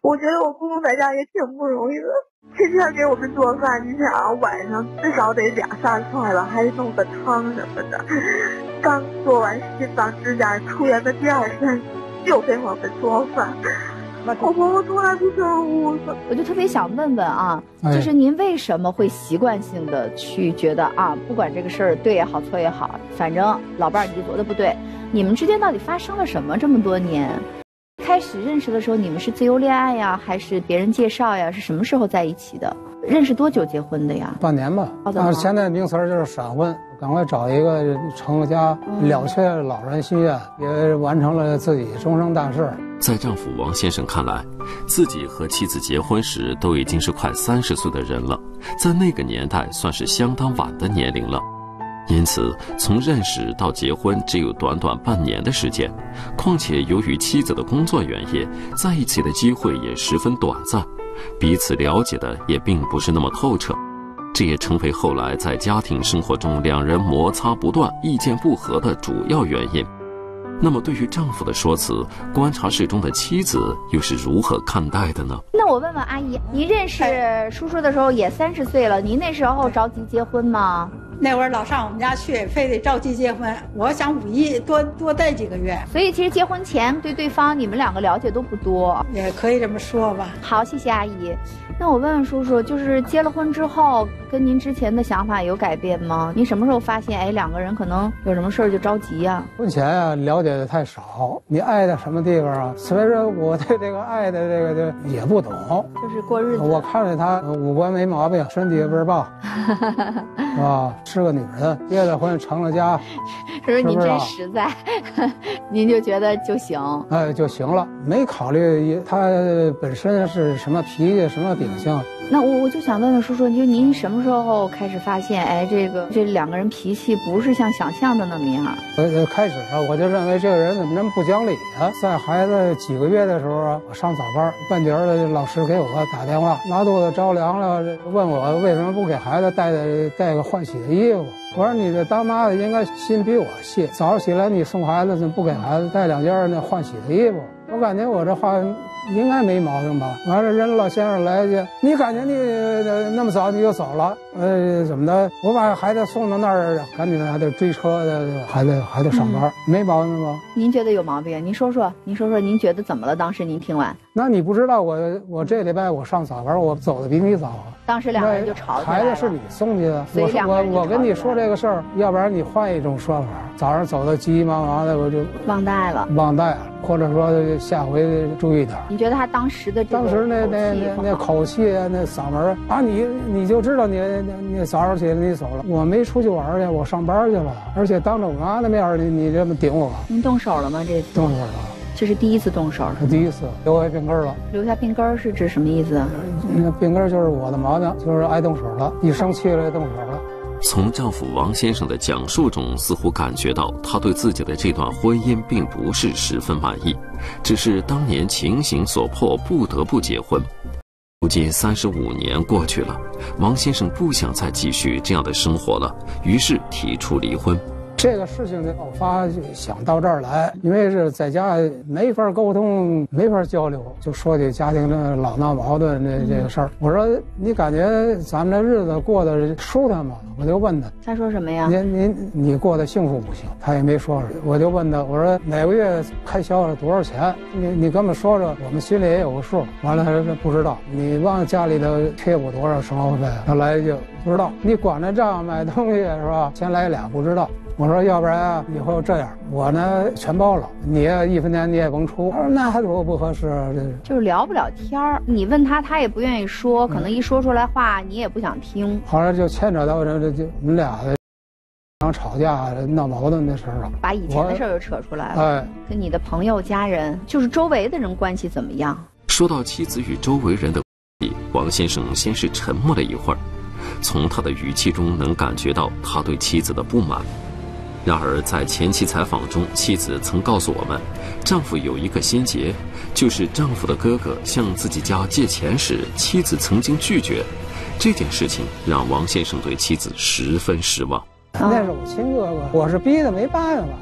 我觉得我公公在家也挺不容易的，天天给我们做饭，你想晚上至少得俩仨菜了，还弄个汤什么的。刚做完心脏支架出院的第二天，就给我们做饭。我婆婆从来不进屋子。 我就特别想问问啊，就是您为什么会习惯性的去觉得啊，不管这个事儿对也好错也好，反正老伴儿你做的不对，你们之间到底发生了什么？这么多年，开始认识的时候你们是自由恋爱呀，还是别人介绍呀？是什么时候在一起的？认识多久结婚的呀？ 半年吧。啊，现在名词儿就是闪婚，赶快找一个成个家，了却老人心愿，也完成了自己终生大事。 在丈夫王先生看来，自己和妻子结婚时都已经是快三十岁的人了，在那个年代算是相当晚的年龄了。因此，从认识到结婚只有短短半年的时间，况且由于妻子的工作原因，在一起的机会也十分短暂，彼此了解的也并不是那么透彻，这也成为后来在家庭生活中两人摩擦不断、意见不合的主要原因。那么对于丈夫的说辞，观察室中的妻子又是如何看待的呢？ 那我问问阿姨，您认识叔叔的时候也三十岁了，您那时候着急结婚吗？ 那会儿老上我们家去，非得着急结婚。我想五一多多待几个月。 所以其实结婚前对对方你们两个了解都不多， 也可以这么说吧。 好，谢谢阿姨。那我问问叔叔，就是结了婚之后，跟您之前的想法有改变吗？您什么时候发现，哎，两个人可能有什么事儿就着急呀？ 婚前啊，了解的太少，你爱在什么地方啊？所以说我对这个爱的这个就也不懂， 就是过日子。 我看着她五官没毛病，身体也倍儿棒，是吧？是个女人，结了婚成了家， 是不是？您真实在，您就觉得就行， 哎，就行了，没考虑她本身是什么脾气，什么秉性。 那我我就想问问叔叔，就您什么时候开始发现，哎，这个这两个人脾气不是像想象的那么样？ 呃，开始啊，我就认为这个人怎么那么不讲理啊？在孩子几个月的时候啊，我上早班，半截的老师给我打电话，拉肚子着凉了，问我为什么不给孩子带带个换洗的衣服。我说你这当妈的应该心比我细，早上起来你送孩子怎么不给孩子带两件那换洗的衣服？我感觉我这话应该没毛病吧。完了，人老先生来一句，你感觉你那么早你就走了，呃，怎么的？我把孩子送到那儿，赶紧还得追车的，还得还得上班，嗯、没毛病吧？ 您觉得有毛病？您说说，您说说，您觉得怎么了？当时您听完， 那你不知道我我这礼拜我上早班，我走的比你早。 当时两个人就吵起来了。孩子是你送去的， 所以两个人就吵起来了。 我我跟你说这个事儿，要不然你换一种说法，早上走的急急忙忙的，我就忘带了， 忘带了，或者说下回注意点。 你觉得他当时的这个当时那那那那口气啊，那嗓门啊，你你就知道你你早上起来你走了，我没出去玩去，我上班去了，而且当着我妈的面，你你这么顶我。 您动手了吗？这次动手了。 这是第一次动手， 第一次留下病根了。 留下病根是指什么意思？ 那病根就是我的毛病，就是爱动手了，一生气了动手了。 从丈夫王先生的讲述中，似乎感觉到他对自己的这段婚姻并不是十分满意，只是当年情形所迫不得不结婚。如今三十五年过去了，王先生不想再继续这样的生活了，于是提出离婚。 这个事情的爆发就想到这儿来，因为是在家没法沟通，没法交流，就说起家庭的老闹矛盾这这个事儿。我说你感觉咱们这日子过得舒坦吗？我就问他， 他说什么呀？ 你你你过得幸福不幸？他也没说。我就问他，我说每个月开销了多少钱？你你跟我们说说，我们心里也有个数。完了他说不知道。你往家里头贴补多少生活费？他来一句不知道。你管着账买东西是吧？先来俩不知道。我说要不然啊，以后这样，我呢全包了，你一分钱你也甭出。他说那还多不合适啊，这就是聊不了天儿。你问他，他也不愿意说，可能一说出来话，你也不想听。 后来就牵扯到这这就我们俩的想吵架闹矛盾的事儿了， 把以前的事儿又扯出来了。 哎， 跟你的朋友、家人，就是周围的人关系怎么样？ 说到妻子与周围人的关系，王先生先是沉默了一会儿，从他的语气中能感觉到他对妻子的不满。然而在前期采访中，妻子曾告诉我们，丈夫有一个心结，就是丈夫的哥哥向自己家借钱时，妻子曾经拒绝。这件事情让王先生对妻子十分失望。 那是我亲哥哥，我是逼的没办法。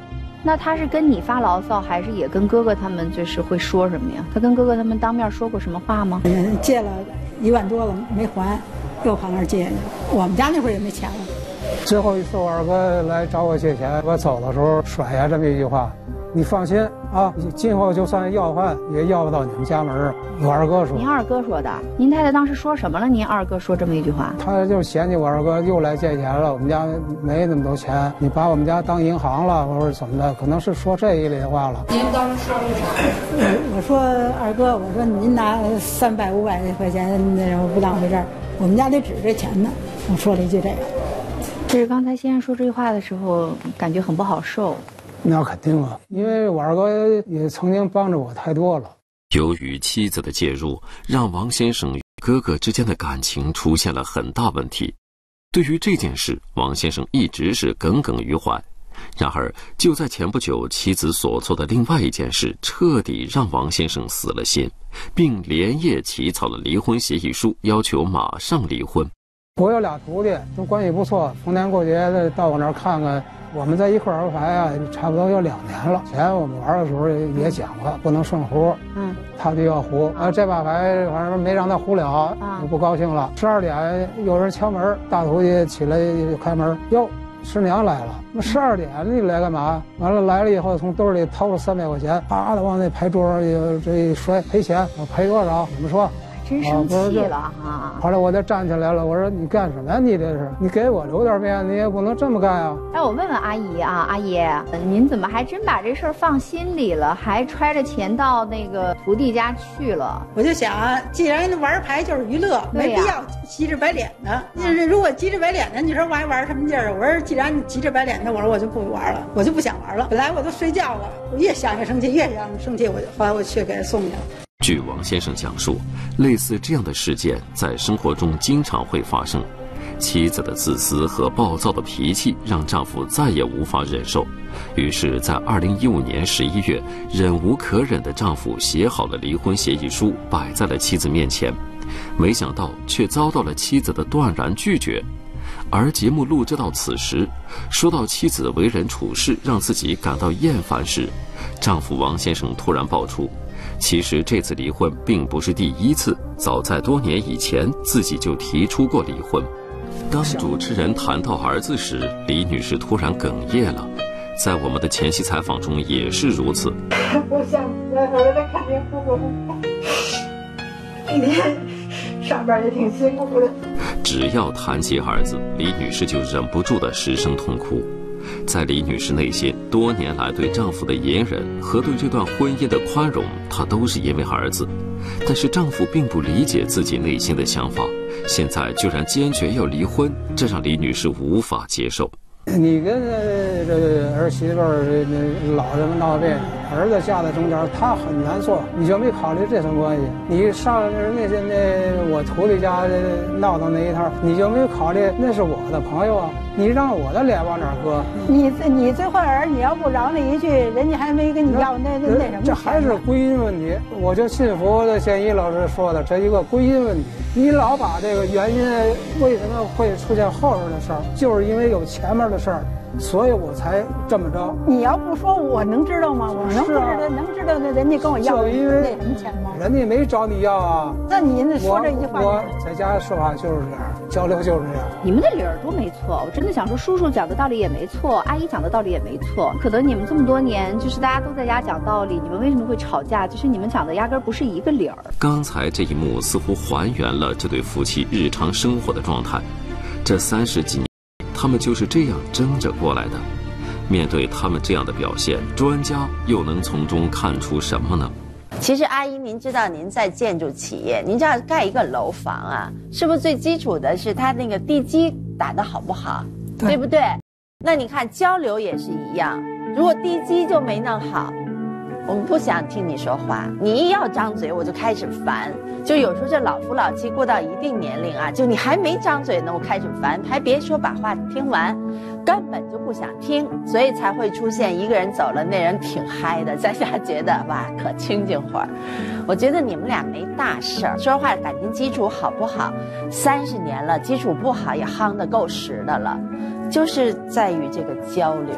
那他是跟你发牢骚，还是也跟哥哥他们就是会说什么呀？他跟哥哥他们当面说过什么话吗？ 嗯，借了一万多了没还，又跑那儿借去。我们家那会儿也没钱了。 最后一次我二哥来找我借钱，我走的时候甩下这么一句话：“你放心啊，今后就算要饭也要不到你们家门。”我二哥说。 您二哥说的？您太太当时说什么了？您二哥说这么一句话？ 他就嫌弃我二哥又来借钱了，我们家没那么多钱，你把我们家当银行了，或者怎么的，可能是说这一类的话了。 您当时说了啥？ 我我说二哥，我说您拿三百五百块钱那种不当回事儿，我们家得指这钱呢。我说了一句这个。 就是刚才先生说这句话的时候，感觉很不好受。 那肯定啊，因为我二哥也曾经帮着我太多了。 由于妻子的介入，让王先生与哥哥之间的感情出现了很大问题。对于这件事，王先生一直是耿耿于怀。然而，就在前不久，妻子所做的另外一件事，彻底让王先生死了心，并连夜起草了离婚协议书，要求马上离婚。 我有俩徒弟，都关系不错，逢年过节的到我那儿看看。我们在一块儿玩牌啊，差不多有两年了。以前我们玩的时候也讲过，不能顺胡，嗯，他就要胡。啊，这把牌反正没让他胡了，啊，就不高兴了。十二点有人敲门，大徒弟起来就开门，哟，师娘来了。那十二点你来干嘛？完了来了以后，从兜里掏出三百块钱，啪的往那牌桌上就这一摔，赔钱。我赔多少？怎么说？ 真生气了哈！ 后来我就站起来了，我说你干什么呀？你这是，你给我留点面子，你也不能这么干啊！ 哎，我问问阿姨啊，阿姨，您怎么还真把这事儿放心里了，还揣着钱到那个徒弟家去了？ 我就想，既然玩牌就是娱乐，没必要急着白脸的。就是如果急着白脸的，你说我还玩什么劲儿？我说既然你急着白脸的，我说我就不玩了，我就不想玩了。本来我都睡觉了，我越想越生气，越想生气，我就后来我去给他送去了。 据王先生讲述，类似这样的事件在生活中经常会发生。妻子的自私和暴躁的脾气让丈夫再也无法忍受，于是，在二零一五年十一月，忍无可忍的丈夫写好了离婚协议书，摆在了妻子面前，没想到却遭到了妻子的断然拒绝。而节目录制到此时，说到妻子为人处事让自己感到厌烦时，丈夫王先生突然爆出，其实这次离婚并不是第一次，早在多年以前自己就提出过离婚。当主持人谈到儿子时，李女士突然哽咽了，在我们的前期采访中也是如此。 我想儿子肯定不容易，每天上班也挺辛苦的。 只要谈起儿子，李女士就忍不住的失声痛哭。在李女士内心，多年来对丈夫的隐忍和对这段婚姻的宽容，她都是因为儿子。但是丈夫并不理解自己内心的想法，现在居然坚决要离婚，这让李女士无法接受。 你跟这个儿媳妇儿那老人们闹别扭，儿子夹在中间，他很难做，你就没考虑这层关系。你上人家那我徒弟家闹到那一套，你就没考虑那是我的朋友啊，你让我的脸往哪搁？ 你你最后儿你要不饶那一句，人家还没跟你要那那那什么？ 这还是归因问题。我就信服的建一老师说的这一个归因问题。你老把这个原因为什么会出现后边的事儿，就是因为有前面的事儿，所以我才这么着。 你要不说，我能知道吗？我能知道，啊、能知道那人家跟我要就因为那什么钱吗？ 人家没找你要啊。 那你那说这一句话， 我在家说话就是这样，交流就是这样。 你们的理儿都没错，我真的想说，叔叔讲的道理也没错，阿姨讲的道理也没错。可能你们这么多年，就是大家都在家讲道理，你们为什么会吵架？就是你们讲的压根儿不是一个理儿。 刚才这一幕似乎还原了这对夫妻日常生活的状态。这三十几年，他们就是这样争着过来的。面对他们这样的表现，专家又能从中看出什么呢？ 其实阿姨，您知道您在建筑企业，您知道盖一个楼房啊，是不是最基础的是它那个地基打得好不好， 对, 对不对？那你看交流也是一样，如果地基就没弄好，我们不想听你说话，你一要张嘴我就开始烦。就有时候这老夫老妻过到一定年龄啊，就你还没张嘴呢，我开始烦，还别说把话听完，根本就不想听，所以才会出现一个人走了，那人挺嗨的，在家觉得哇可清静会儿。我觉得你们俩没大事儿，说实话感情基础好不好，三十年了，基础不好也夯得够实的了，就是在于这个交流。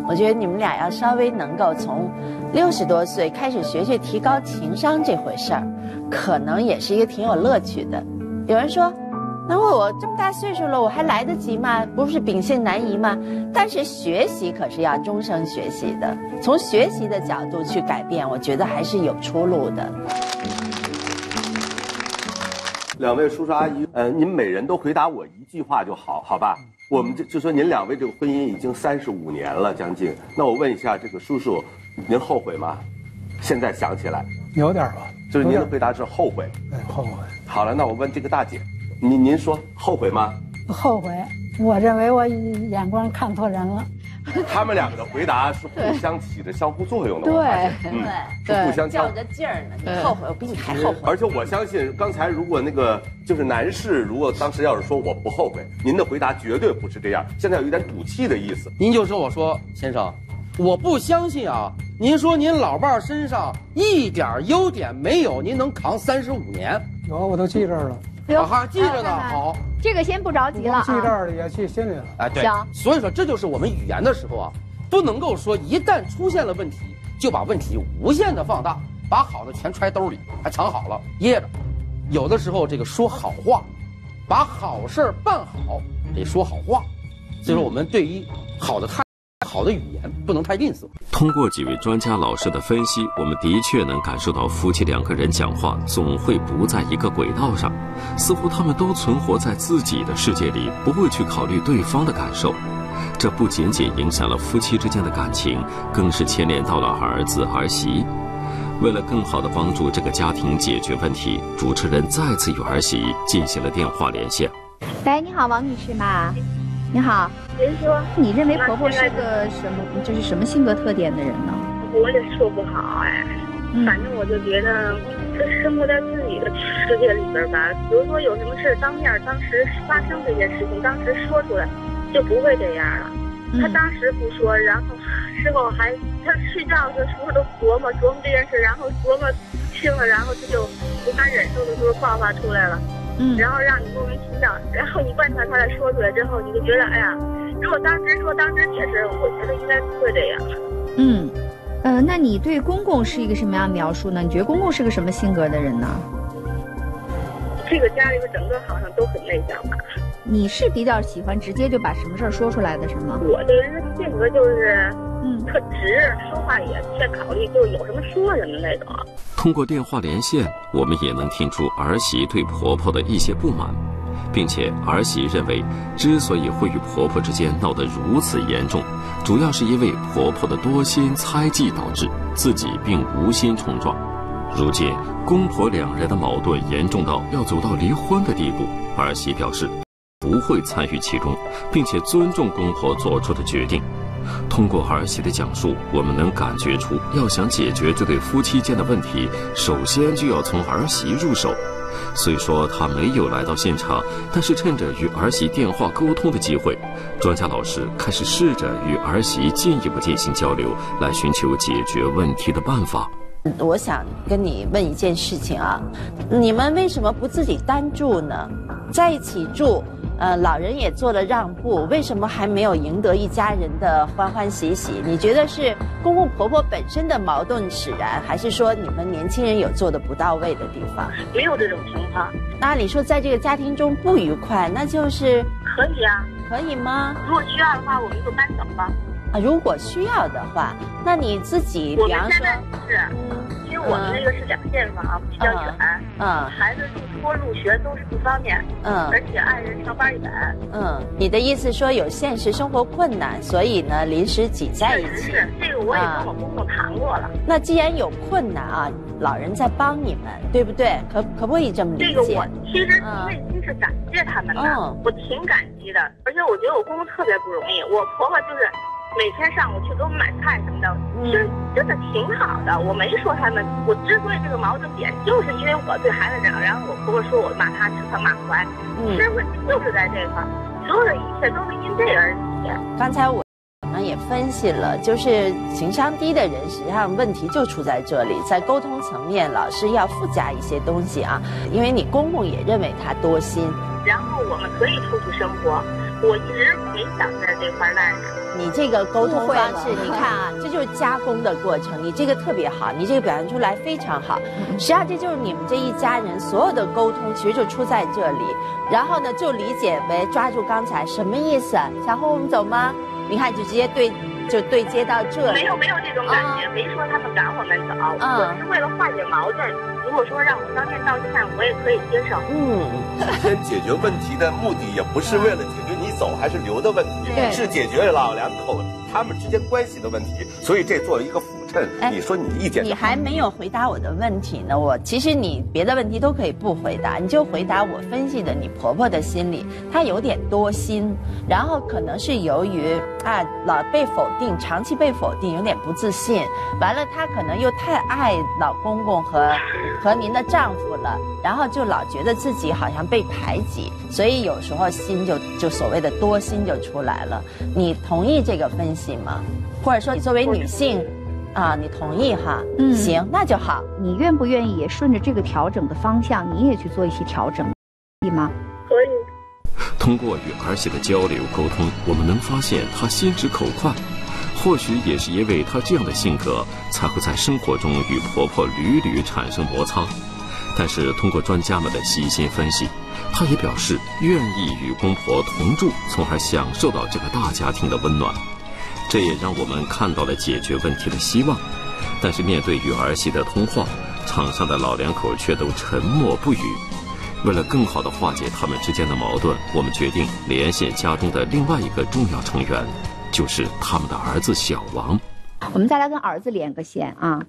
我觉得你们俩要稍微能够从六十多岁开始学学提高情商这回事儿，可能也是一个挺有乐趣的。有人说，那我这么大岁数了，我还来得及吗？不是秉性难移吗？但是学习可是要终生学习的，从学习的角度去改变，我觉得还是有出路的。 两位叔叔阿姨，呃，您每人都回答我一句话就好，好吧？我们就就说您两位这个婚姻已经三十五年了，将近。那我问一下，这个叔叔，您后悔吗？现在想起来， 有点吧。 就是您的回答是后悔。 哎，后悔。 好了，那我问这个大姐，您您说后悔吗？ 后悔，我认为我眼光看错人了。 他们两个的回答是互相起着相互作用的， 对， 我发现， 嗯， 是互相较着劲儿呢。你后悔，我比你还后悔。 而且我相信，刚才如果那个就是男士，如果当时要是说我不后悔，您的回答绝对不是这样，现在有一点赌气的意思。 您就说我说先生，我不相信啊！您说您老伴儿身上一点优点没有，您能扛三十五年？ 有，我都记这儿了。 啊哈，记着呢。好， 这个先不着急了啊。 记这儿了也记心里了。 哎，对。所以说，这就是我们语言的时候啊，不能够说一旦出现了问题，就把问题无限的放大，把好的全揣兜里，还藏好了掖着。有的时候这个说好话，把好事儿办好，得说好话。所以说，我们对于好的态。好的语言不能太吝啬。 通过几位专家老师的分析，我们的确能感受到夫妻两个人讲话总会不在一个轨道上，似乎他们都存活在自己的世界里，不会去考虑对方的感受。这不仅仅影响了夫妻之间的感情，更是牵连到了儿子儿媳。为了更好地帮助这个家庭解决问题，主持人再次与儿媳进行了电话连线。 喂，你好，王女士吗？你好， 您说， 你认为婆婆是个什么，就是什么性格特点的人呢？ 我也说不好哎， 嗯、 反正我就觉得她生活在自己的世界里边吧。比如说有什么事当面，当时发生这件事情，当时说出来就不会这样了。她当时不说，然后事后还她睡觉的时候都琢磨琢磨这件事，然后琢磨清了，然后她就无法忍受的时候爆发出来了。嗯，然后让你莫名其妙，然后你观察他再说出来之后，你就觉得，哎呀，如果当时说当时解释，我觉得应该不会这样。 嗯，呃，那你对公公是一个什么样的描述呢？你觉得公公是个什么性格的人呢？ 这个家里边整个好像都很内向吧。 你是比较喜欢直接就把什么事儿说出来的是吗？ 我这个人的性格就是，嗯，特直，说话也不太考虑，就有什么说什么那种。 通过电话连线，我们也能听出儿媳对婆婆的一些不满，并且儿媳认为，之所以会与婆婆之间闹得如此严重，主要是因为婆婆的多心猜忌导致，自己并无心冲撞。如今公婆两人的矛盾严重到要走到离婚的地步，儿媳表示不会参与其中，并且尊重公婆做出的决定。通过儿媳的讲述，我们能感觉出，要想解决这对夫妻间的问题，首先就要从儿媳入手。虽说她没有来到现场，但是趁着与儿媳电话沟通的机会，专家老师开始试着与儿媳进一步进行交流，来寻求解决问题的办法。 我想跟你问一件事情啊，你们为什么不自己单住呢？在一起住，呃，老人也做了让步，为什么还没有赢得一家人的欢欢喜喜？你觉得是公公婆婆本身的矛盾使然，还是说你们年轻人有做的不到位的地方？ 没有这种情况。 那按理说在这个家庭中不愉快，那就是可以啊， 可以吗？ 如果需要的话，我们就搬走吧。 啊，如果需要的话，那你自己，比方说， 是，因为我们那个是两间房，比较远， 嗯， 孩子入托入学都是不方便，嗯，而且爱人上班远， 嗯，你的意思说有现实生活困难，所以呢临时挤在一起。 是，这个我也跟我公公谈过了。 那既然有困难啊，老人在帮你们，对不对？可可不可以这么理解？ 这个我其实内心是感谢他们的，我挺感激的，而且我觉得我公公特别不容易，我婆婆就是。每天上午去给我们买菜什么的，其实真的挺好的。我没说他们，我之所以这个矛盾点，就是因为我对孩子这样，然后我婆婆说我骂他吃疼骂坏，其实问题就是在这块，所有的一切都是因这而起。 刚才我呢也分析了，就是情商低的人，实际上问题就出在这里，在沟通层面，老师要附加一些东西啊，因为你公公也认为他多心。 然后我们可以出去生活， 我一直没想在这块赖着。 你这个沟通方式，你看啊，这就是加工的过程。你这个特别好，你这个表现出来非常好。实际上，这就是你们这一家人所有的沟通，其实就出在这里。然后呢，就理解为抓住刚才什么意思？小红，我们走吗？你看，就直接对，就对接到这里。 没有没有这种感觉，啊、没说他们赶我们走，啊、我是为了化解矛盾。如果说让我当面道歉，我也可以接受。 嗯， 今天解决问题的目的也不是为了解决你走还是留的问题，是解决老两口他们之间关系的问题。所以这作为一个辅衬，你说你的意见， 你还没有回答我的问题呢。我其实你别的问题都可以不回答，你就回答我分析的你婆婆的心理，她有点多心，然后可能是由于啊老被否定，长期被否定，有点不自信，完了她可能又太爱老公公和和您的丈夫了，然后就老觉得自己好像被排挤，所以有时候心就就所谓的多心就出来了。你同意这个分析吗？或者说你作为女性啊，你同意哈？嗯，行，那就好。 你愿不愿意也顺着这个调整的方向，你也去做一些调整，可以吗？ 可以。 通过与儿媳的交流沟通，我们能发现她心直口快。或许也是因为她这样的性格，才会在生活中与婆婆屡屡产生摩擦。但是通过专家们的细心分析，她也表示愿意与公婆同住，从而享受到这个大家庭的温暖。这也让我们看到了解决问题的希望。但是面对与儿媳的通话，场上的老两口却都沉默不语。为了更好地化解他们之间的矛盾，我们决定连线家中的另外一个重要成员，就是他们的儿子小王。 我们再来跟儿子连个线啊。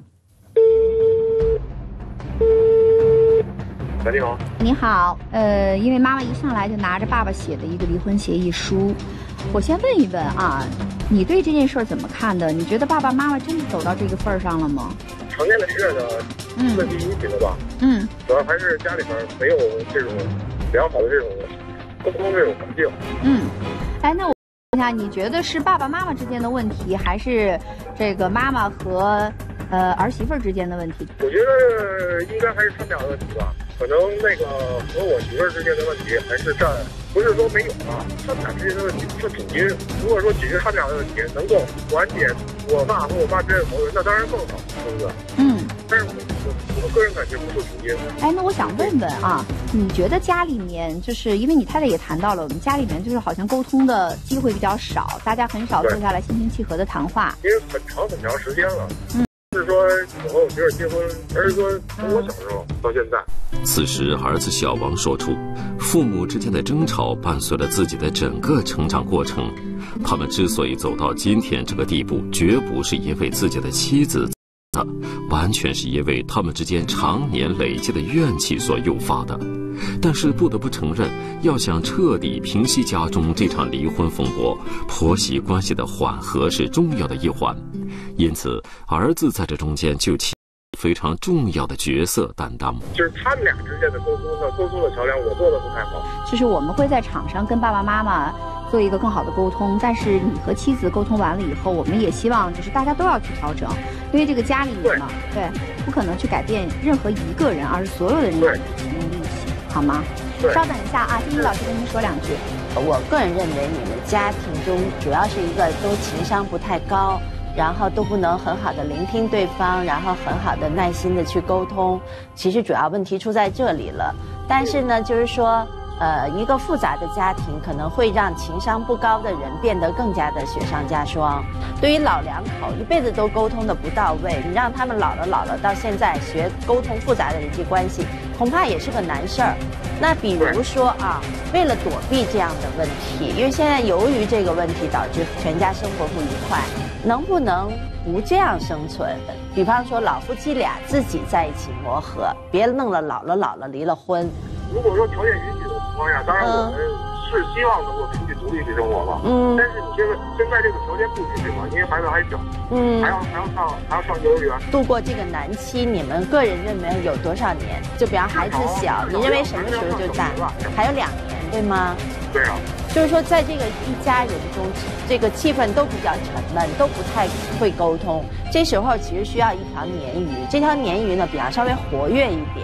喂，你好。 你好，呃，因为妈妈一上来就拿着爸爸写的一个离婚协议书，我先问一问啊，你对这件事儿怎么看的？你觉得爸爸妈妈真的走到这个份儿上了吗？ 常见的月的问题引起的吧，嗯，主要还是家里边没有这种良好的这种沟通这种环境。 嗯，哎，那我问一下，你觉得是爸爸妈妈之间的问题，还是这个妈妈和呃儿媳妇之间的问题？ 我觉得应该还是他们俩的问题吧。可能那个和我媳妇儿之间的问题还是占，不是说没有啊，他们俩之间的问题是主因。如果说解决他们俩的问题，能够缓解我爸和我妈之间的矛盾，那当然更好，是不是？嗯。但是我我我个人感觉不是主因。 哎，那我想问问啊，你觉得家里面就是因为你太太也谈到了，我们家里面就是好像沟通的机会比较少，大家很少坐下来心平气和的谈话。 因为很长很长时间了。嗯。是说我和我媳妇结婚，而是说从我小时候到现在。 此时，儿子小王说出，父母之间的争吵伴随了自己的整个成长过程。他们之所以走到今天这个地步，绝不是因为自己的妻子的，完全是因为他们之间常年累积的怨气所诱发的。但是不得不承认，要想彻底平息家中这场离婚风波，婆媳关系的缓和是重要的一环。因此，儿子在这中间就起非常重要的角色担当。 就是他们俩之间的沟通的沟通的桥梁，我做的不太好。 就是我们会在场上跟爸爸妈妈做一个更好的沟通，但是你和妻子沟通完了以后，我们也希望就是大家都要去调整，因为这个家里面嘛，对，不可能去改变任何一个人，而是所有的人要齐心一起，好吗？稍等一下啊，金怡老师跟您说两句。 我个人认为，你们家庭中主要是一个都情商不太高，然后都不能很好的聆听对方，然后很好的耐心的去沟通。其实主要问题出在这里了。但是呢，就是说。呃，一个复杂的家庭可能会让情商不高的人变得更加的雪上加霜。对于老两口一辈子都沟通的不到位，你让他们老了老了到现在学沟通复杂的人际关系，恐怕也是个难事儿。那比如说啊，为了躲避这样的问题，因为现在由于这个问题导致全家生活不愉快，能不能不这样生存？比方说老夫妻俩自己在一起磨合，别弄了老了老了离了婚。 如果说条件允许的情况下，当然我们是希望能够出去独立去生活嘛。嗯。但是你现在现在这个条件不允许嘛，因为孩子还小，嗯，还要还要上还要上幼儿园。 度过这个难期，你们个人认为有多少年？就比方孩子小，你认为什么时候就大？还有两年，对吗？ 对啊。 就是说，在这个一家人中，这个气氛都比较沉闷，都不太会沟通。这时候其实需要一条鲶鱼，这条鲶鱼呢，比方稍微活跃一点。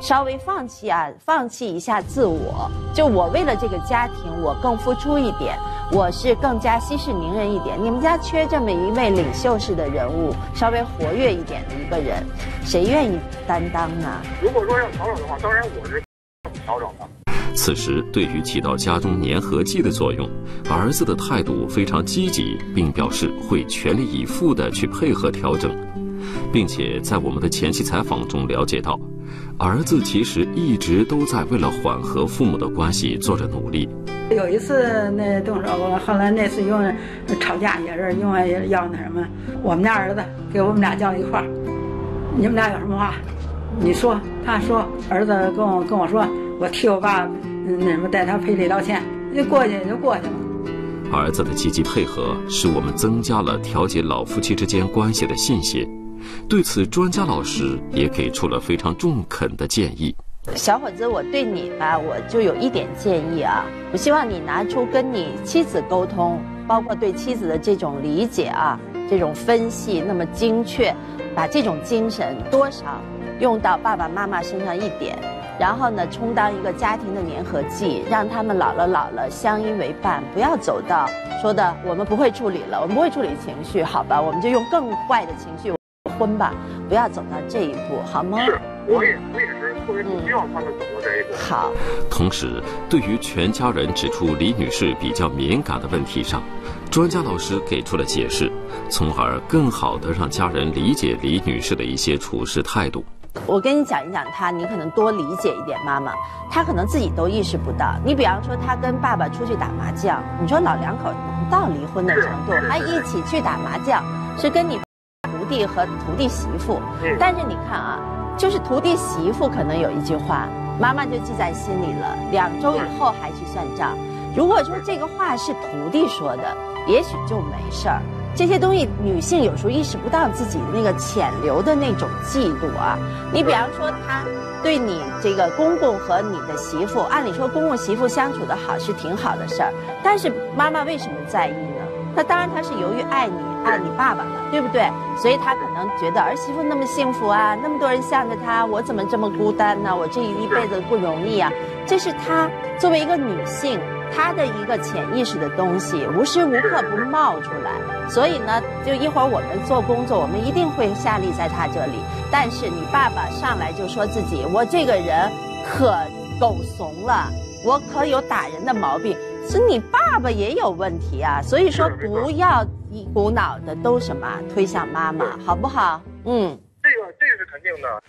稍微放弃啊，放弃一下自我。就我为了这个家庭，我更付出一点，我是更加息事宁人一点。你们家缺这么一位领袖式的人物，稍微活跃一点的一个人，谁愿意担当呢？ 如果说要调整的话，当然我是调整的。 此时，对于起到家中粘合剂的作用，儿子的态度非常积极，并表示会全力以赴地去配合调整，并且在我们的前期采访中了解到，儿子其实一直都在为了缓和父母的关系做着努力。 有一次那动手，后来那次因为吵架也是因为要那什么，我们家儿子给我们俩叫一块儿，你们俩有什么话，你说，他说，儿子跟我跟我说。我替我爸，嗯，那什么带他赔礼道歉，就过去也就过去了。 儿子的积极配合，使我们增加了调节老夫妻之间关系的信心。对此，专家老师也给出了非常中肯的建议。 小伙子，我对你吧，我就有一点建议啊，我希望你拿出跟你妻子沟通，包括对妻子的这种理解啊，这种分析那么精确，把这种精神多少用到爸爸妈妈身上一点。然后呢，充当一个家庭的粘合剂，让他们老了老了相依为伴，不要走到说的我们不会处理了，我们不会处理情绪，好吧，我们就用更坏的情绪婚吧，不要走到这一步，好吗？ 是，我也我也是特别不希望他们走到这一步。 嗯、好。 同时，对于全家人指出李女士比较敏感的问题上，专家老师给出了解释，从而更好地让家人理解李女士的一些处事态度。 我跟你讲一讲他，你可能多理解一点妈妈，他可能自己都意识不到。你比方说，他跟爸爸出去打麻将，你说老两口能到离婚的程度，还一起去打麻将，是跟你徒弟和徒弟媳妇。但是你看啊，就是徒弟媳妇可能有一句话，妈妈就记在心里了，两周以后还去算账。如果说这个话是徒弟说的，也许就没事儿。这些东西，女性有时候意识不到自己那个潜流的那种嫉妒啊。你比方说，他对你这个公公和你的媳妇，按理说公公媳妇相处的好是挺好的事儿，但是妈妈为什么在意呢？那当然，她是由于爱你、爱你爸爸了，对不对？所以她可能觉得儿媳妇那么幸福啊，那么多人向着她，我怎么这么孤单呢？我这一辈子不容易啊。这是她作为一个女性，她的一个潜意识的东西，无时无刻不冒出来。所以呢，就一会儿我们做工作，我们一定会下力在她这里。但是你爸爸上来就说自己，我这个人可狗怂了，我可有打人的毛病。是你爸爸也有问题啊，所以说不要一股脑的都什么推向妈妈，好不好？嗯， 这个这是肯定的。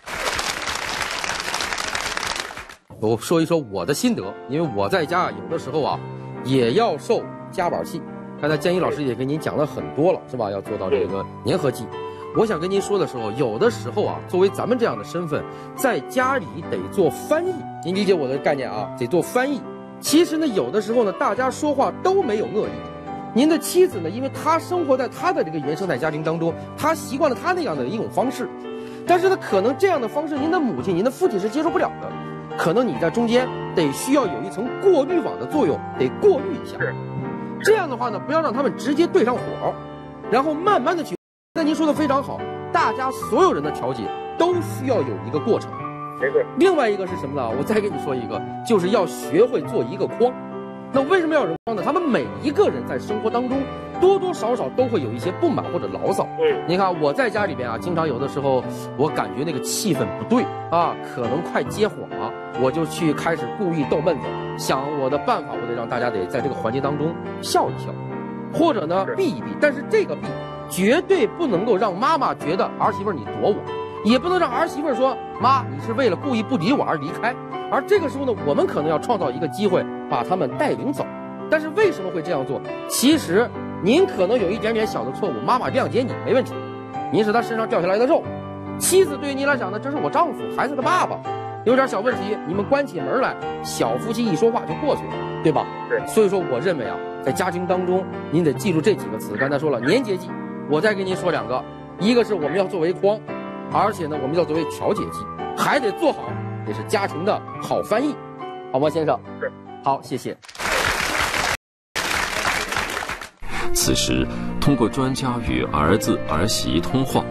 我说一说我的心得，因为我在家有的时候啊，也要受夹板气。刚才建一老师也给您讲了很多了，是吧？要做到这个粘合剂。我想跟您说的时候，有的时候啊，作为咱们这样的身份，在家里得做翻译。您理解我的概念啊？得做翻译。其实呢，有的时候呢，大家说话都没有恶意。您的妻子呢，因为她生活在她的这个原生态家庭当中，她习惯了她那样的一种方式，但是呢，可能这样的方式，您的母亲、您的父亲是接受不了的。可能你在中间得需要有一层过滤网的作用，得过滤一下。这样的话呢，不要让他们直接对上火，然后慢慢的去。那您说的非常好，大家所有人的调节都需要有一个过程。另外一个是什么呢？我再给你说一个，就是要学会做一个框。那为什么要有人框呢？他们每一个人在生活当中多多少少都会有一些不满或者牢骚。嗯，你看我在家里边啊，经常有的时候我感觉那个气氛不对啊，可能快接火了，我就去开始故意逗闷子，想我的办法，我得让大家得在这个环节当中笑一笑，或者呢避一避。但是这个避绝对不能够让妈妈觉得儿媳妇你躲我。也不能让儿媳妇说妈，你是为了故意不理我而离开。而这个时候呢，我们可能要创造一个机会，把他们带领走。但是为什么会这样做？其实您可能有一点点小的错误，妈妈谅解你没问题，您是她身上掉下来的肉。妻子对于您来讲呢，这是我丈夫，孩子的爸爸，有点小问题，你们关起门来，小夫妻一说话就过去了，对吧？对。所以说，我认为啊，在家庭当中，您得记住这几个词。刚才说了粘结剂，我再给您说两个，一个是我们要作为框。而且呢，我们要作为调解剂，还得做好，也是家庭的好翻译，好吗，先生？是。好，谢谢。 此时，通过专家与儿子儿媳通话，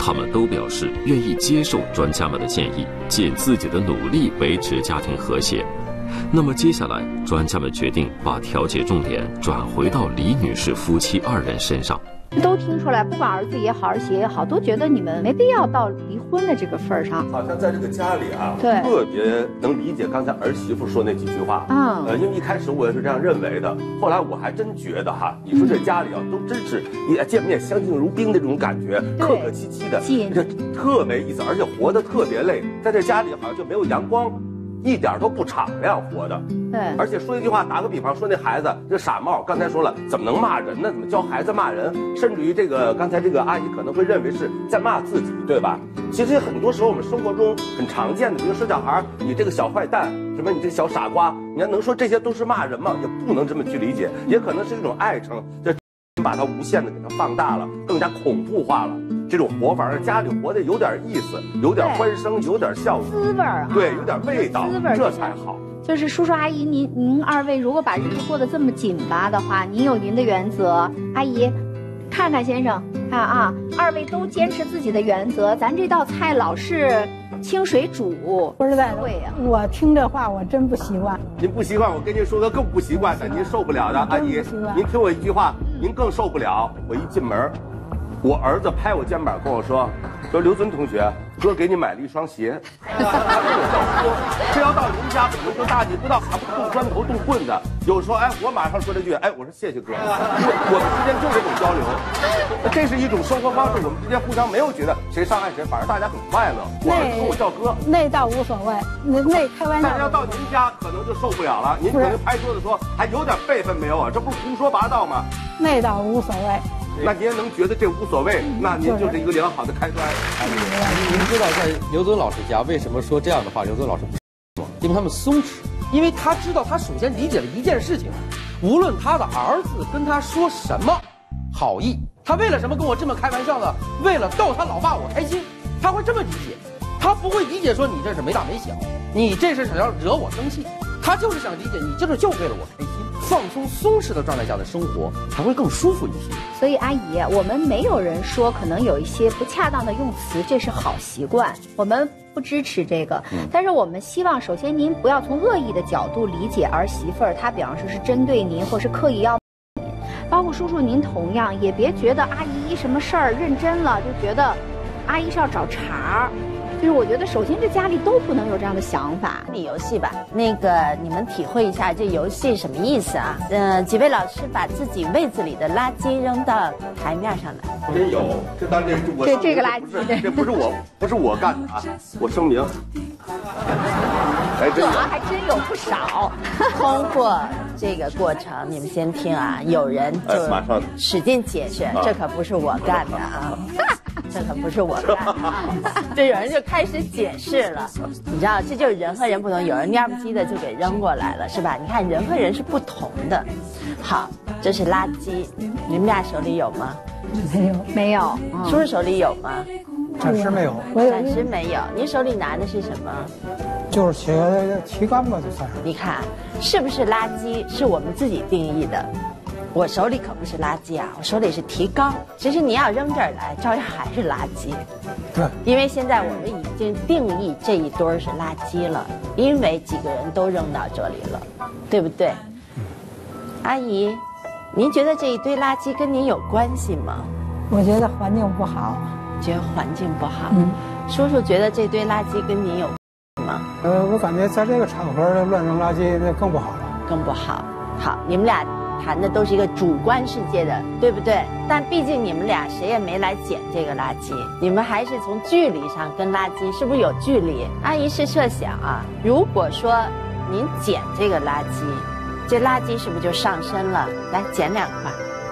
他们都表示愿意接受专家们的建议，尽自己的努力维持家庭和谐。那么接下来，专家们决定把调解重点转回到李女士夫妻二人身上。 都听出来，不管儿子也好，儿媳也好，都觉得你们没必要到离婚的这个份儿上。 好像在这个家里啊， 对， 特别能理解刚才儿媳妇说那几句话。 嗯， 呃，因为一开始我也是这样认为的，后来我还真觉得哈，你说这家里啊，都真是一见面相敬如宾的这种感觉，客客气气的，这特没意思，而且活得特别累，在这家里好像就没有阳光。一点都不敞亮活的， 对， 而且说一句话，打个比方说，那孩子这傻帽，刚才说了，怎么能骂人呢？怎么教孩子骂人？甚至于这个刚才这个阿姨可能会认为是在骂自己，对吧？其实很多时候我们生活中很常见的，比如说小孩，你这个小坏蛋，什么你这个小傻瓜，你要能说这些都是骂人吗？也不能这么去理解，也可能是一种爱称，这把它无限的给它放大了，更加恐怖化了。这种活法，家里活得有点意思，有点欢声，有点笑， 滋味儿、啊， 对，有点味道， 滋味儿这才好。 就是叔叔阿姨，您您二位如果把日子过得这么紧巴的话，您有您的原则，阿姨，看看先生，看啊，二位都坚持自己的原则，咱这道菜老是清水煮， 不是在会呀。 我听这话我真不习惯。 您不习惯，我跟您说个更不习惯的，您受不了的，阿姨，您听我一句话，您更受不了。我一进门。我儿子拍我肩膀跟我说：“说刘尊同学，哥给你买了一双鞋。”他跟我叫哥，这要到您家，我们就大逆不道，还不动砖头动棍子。有时候，哎，我马上说这句，哎，我说谢谢哥。我们之间就这种交流，这是一种生活方式。我们之间互相没有觉得谁伤害谁，反而大家很快乐。我儿子跟我叫哥， 那倒无所谓，那那开玩笑。 但是要到您家，可能就受不了了。您可能拍桌子说，还有点辈分没有啊？这不是胡说八道吗？ 那倒无所谓。 那您能觉得这无所谓，那您就是一个良好的开端。 您知道在刘尊老师家为什么说这样的话？刘尊老师不说，因为他们松弛，因为他知道他首先理解了一件事情，无论他的儿子跟他说什么好意，他为了什么跟我这么开玩笑呢？为了逗他老爸我开心，他会这么理解，他不会理解说你这是没大没小，你这是想要惹我生气，他就是想理解你这是就为了我开心。放松松弛的状态下的生活才会更舒服一些。 所以阿姨，我们没有人说可能有一些不恰当的用词，这是好习惯，我们不支持这个。嗯、但是我们希望，首先您不要从恶意的角度理解儿媳妇儿，她比方说是针对您，或是刻意要您。包括叔叔您同样也别觉得阿姨一什么事儿认真了就觉得阿姨是要找茬儿。就是我觉得，首先这家里都不能有这样的想法。 理游戏吧，那个你们体会一下这游戏什么意思啊？呃，几位老师把自己位子里的垃圾扔到台面上来。 真有，这当然我这这个垃圾， 这不是我，不是我干的啊！我声明，还真有， 还真有不少。 通过这个过程，你们先听啊，有人就使劲解释，这可不是我干的啊。这可不是我干的，这有人就开始解释了，你知道，这就是人和人不同，有人蔫不唧的就给扔过来了，是吧？你看人和人是不同的。好，这是垃圾，你们俩手里有吗？ 没有， 没有。 叔叔手里有吗？ 暂时没有， 暂时没有。您手里拿的是什么？ 就是写提纲吧，就算是。 你看，是不是垃圾？是我们自己定义的。我手里可不是垃圾啊，我手里是提纲。其实你要扔这儿来，照样还是垃圾。 对， 因为现在我们已经定义这一堆是垃圾了，因为几个人都扔到这里了，对不对？嗯、阿姨，您觉得这一堆垃圾跟您有关系吗？ 我觉得环境不好。 觉得环境不好。嗯。叔叔觉得这堆垃圾跟您有关系吗？ 呃，我感觉在这个场合乱扔垃圾那更不好了。 更不好。好，你们俩谈的都是一个主观世界的，对不对？但毕竟你们俩谁也没来捡这个垃圾，你们还是从距离上跟垃圾是不是有距离？阿姨是设想啊，如果说您捡这个垃圾，这垃圾是不是就上身了？来捡两块。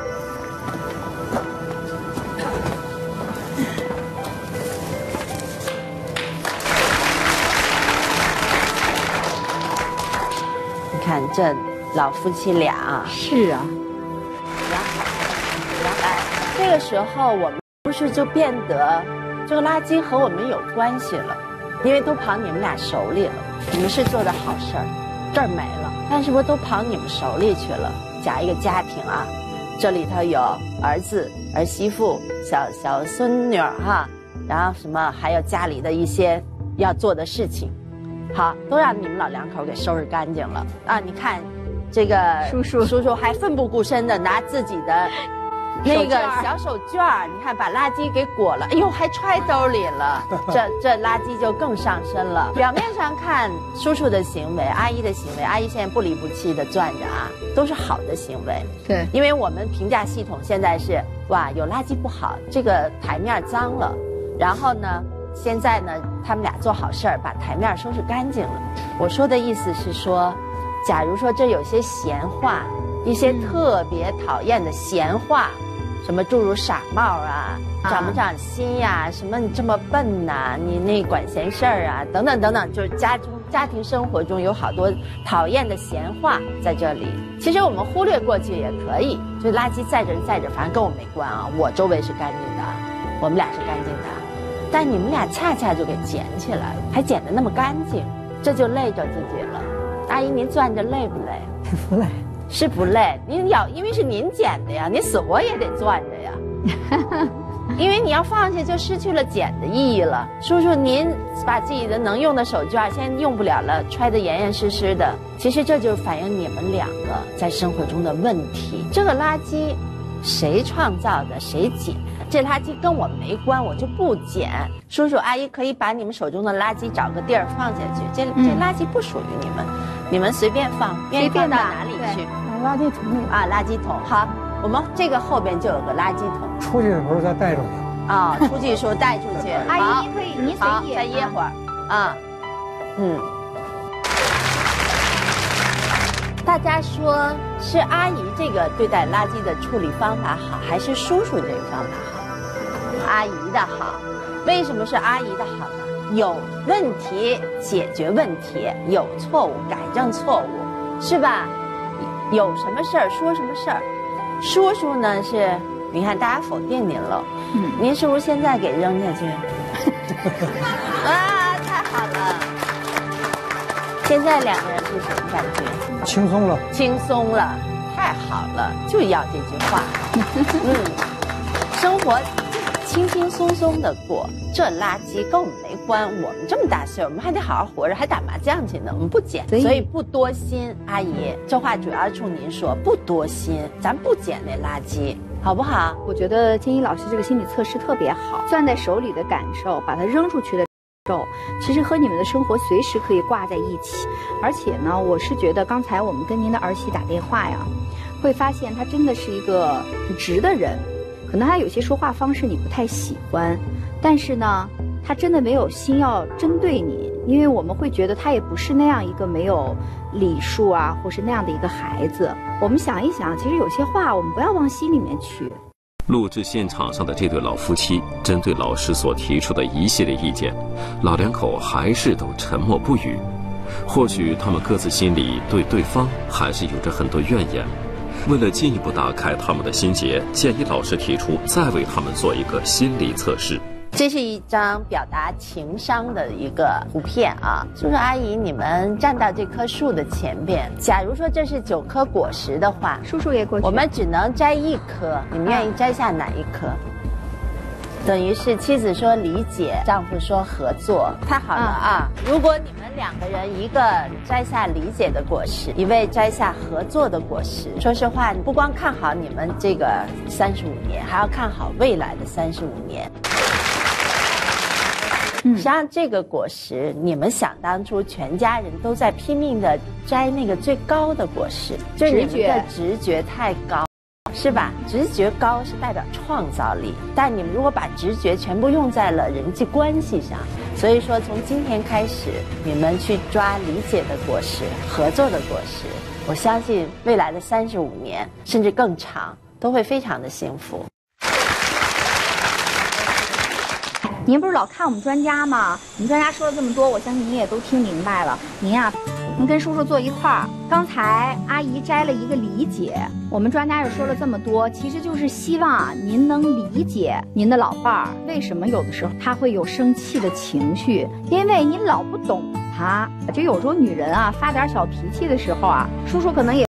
你看这老夫妻俩啊， 是啊， 来，这个时候我们不是就变得这个垃圾和我们有关系了，因为都跑你们俩手里了。你们是做的好事儿，这儿没了，但是不是都跑你们手里去了？假一个家庭啊，这里头有儿子、儿媳妇、小小孙女哈， 然后什么还有家里的一些要做的事情，好，都让你们老两口给收拾干净了啊！你看，这个叔叔叔叔还奋不顾身的拿自己的那个小手绢儿，你看把垃圾给裹了，哎呦，还揣兜里了，这这垃圾就更上身了。表面上看叔叔的行为，阿姨的行为，阿姨现在不离不弃的攥着啊，都是好的行为。 对， 因为我们评价系统现在是哇，有垃圾不好，这个台面脏了，然后呢，现在呢，他们俩做好事儿，把台面收拾干净了。我说的意思是说，假如说这有些闲话，一些特别讨厌的闲话。什么诸如傻帽啊，长不长心呀、啊？什么你这么笨呐、啊？你那管闲事儿啊？等等等等，就是家中家庭生活中有好多讨厌的闲话在这里。其实我们忽略过去也可以，就垃圾在这在这，反正跟我没关啊。我周围是干净的，我们俩是干净的，但你们俩恰恰就给捡起来了，还捡得那么干净，这就累着自己了。阿姨，您攥着累不累？ 不累。 是不累，您要因为是您捡的呀，你死活也得攥着呀，因为你要放下就失去了捡的意义了。叔叔，您把自己的能用的手绢现在用不了了，揣得严严实实的，其实这就反映你们两个在生活中的问题。这个垃圾谁创造的谁捡，这垃圾跟我没关，我就不捡。叔叔阿姨可以把你们手中的垃圾找个地儿放下去，这这垃圾不属于你们，你们随便放，愿意放到哪里去？ 垃圾桶里啊，垃圾桶。好，我们这个后边就有个垃圾桶。 出去的时候再带出去。 啊、哦，出去的时候带出去。 阿姨，您可以，您随意。 再掖会儿。啊，嗯。大家说是阿姨这个对待垃圾的处理方法好，还是叔叔这个方法好？阿姨的好。为什么是阿姨的好呢？有问题解决问题，有错误改正错误，是吧？有什么事儿说什么事儿，叔叔呢是，你看大家否定您了，嗯，您是不是现在给扔下去？啊，太好了！现在两个人是什么感觉？ 轻松了， 轻松了，太好了，就要这句话。嗯，生活轻轻松松的过，这垃圾跟我们没关。我们这么大岁数，我们还得好好活着，还打麻将去呢。我们不捡，所以不多心。阿姨，这话主要是冲您说，不多心，咱不捡那垃圾，好不好？ 我觉得金一老师这个心理测试特别好，攥在手里的感受，把它扔出去的感受，其实和你们的生活随时可以挂在一起。而且呢，我是觉得刚才我们跟您的儿媳打电话呀，会发现她真的是一个很直的人。可能他有些说话方式你不太喜欢，但是呢，他真的没有心要针对你，因为我们会觉得他也不是那样一个没有礼数啊，或是那样的一个孩子。我们想一想，其实有些话我们不要往心里面去。 录制现场上的这对老夫妻，针对老师所提出的一系列意见，老两口还是都沉默不语。或许他们各自心里对对方还是有着很多怨言。为了进一步打开他们的心结，建议老师提出再为他们做一个心理测试。 这是一张表达情商的一个图片啊，叔叔阿姨，你们站到这棵树的前边，假如说这是九颗果实的话， 叔叔也过去， 我们只能摘一颗，你们愿意摘下哪一颗？等于是妻子说理解，丈夫说合作，太好了啊！如果你们两个人一个摘下理解的果实，一位摘下合作的果实，说实话，不光看好你们这个三十五年，还要看好未来的三十五年。实际上，这个果实，你们想当初全家人都在拼命的摘那个最高的果实，就是你们的直觉太高。是吧？直觉高是代表创造力，但你们如果把直觉全部用在了人际关系上，所以说从今天开始，你们去抓理解的果实、合作的果实，我相信未来的三十五年甚至更长，都会非常的幸福。 您不是老看我们专家吗？我们专家说了这么多，我相信您也都听明白了。您呀、啊，能跟叔叔坐一块儿。刚才阿姨摘了一个理解，我们专家也说了这么多，其实就是希望啊，您能理解您的老伴儿为什么有的时候他会有生气的情绪，因为你老不懂他。就有时候女人啊发点小脾气的时候啊，叔叔可能也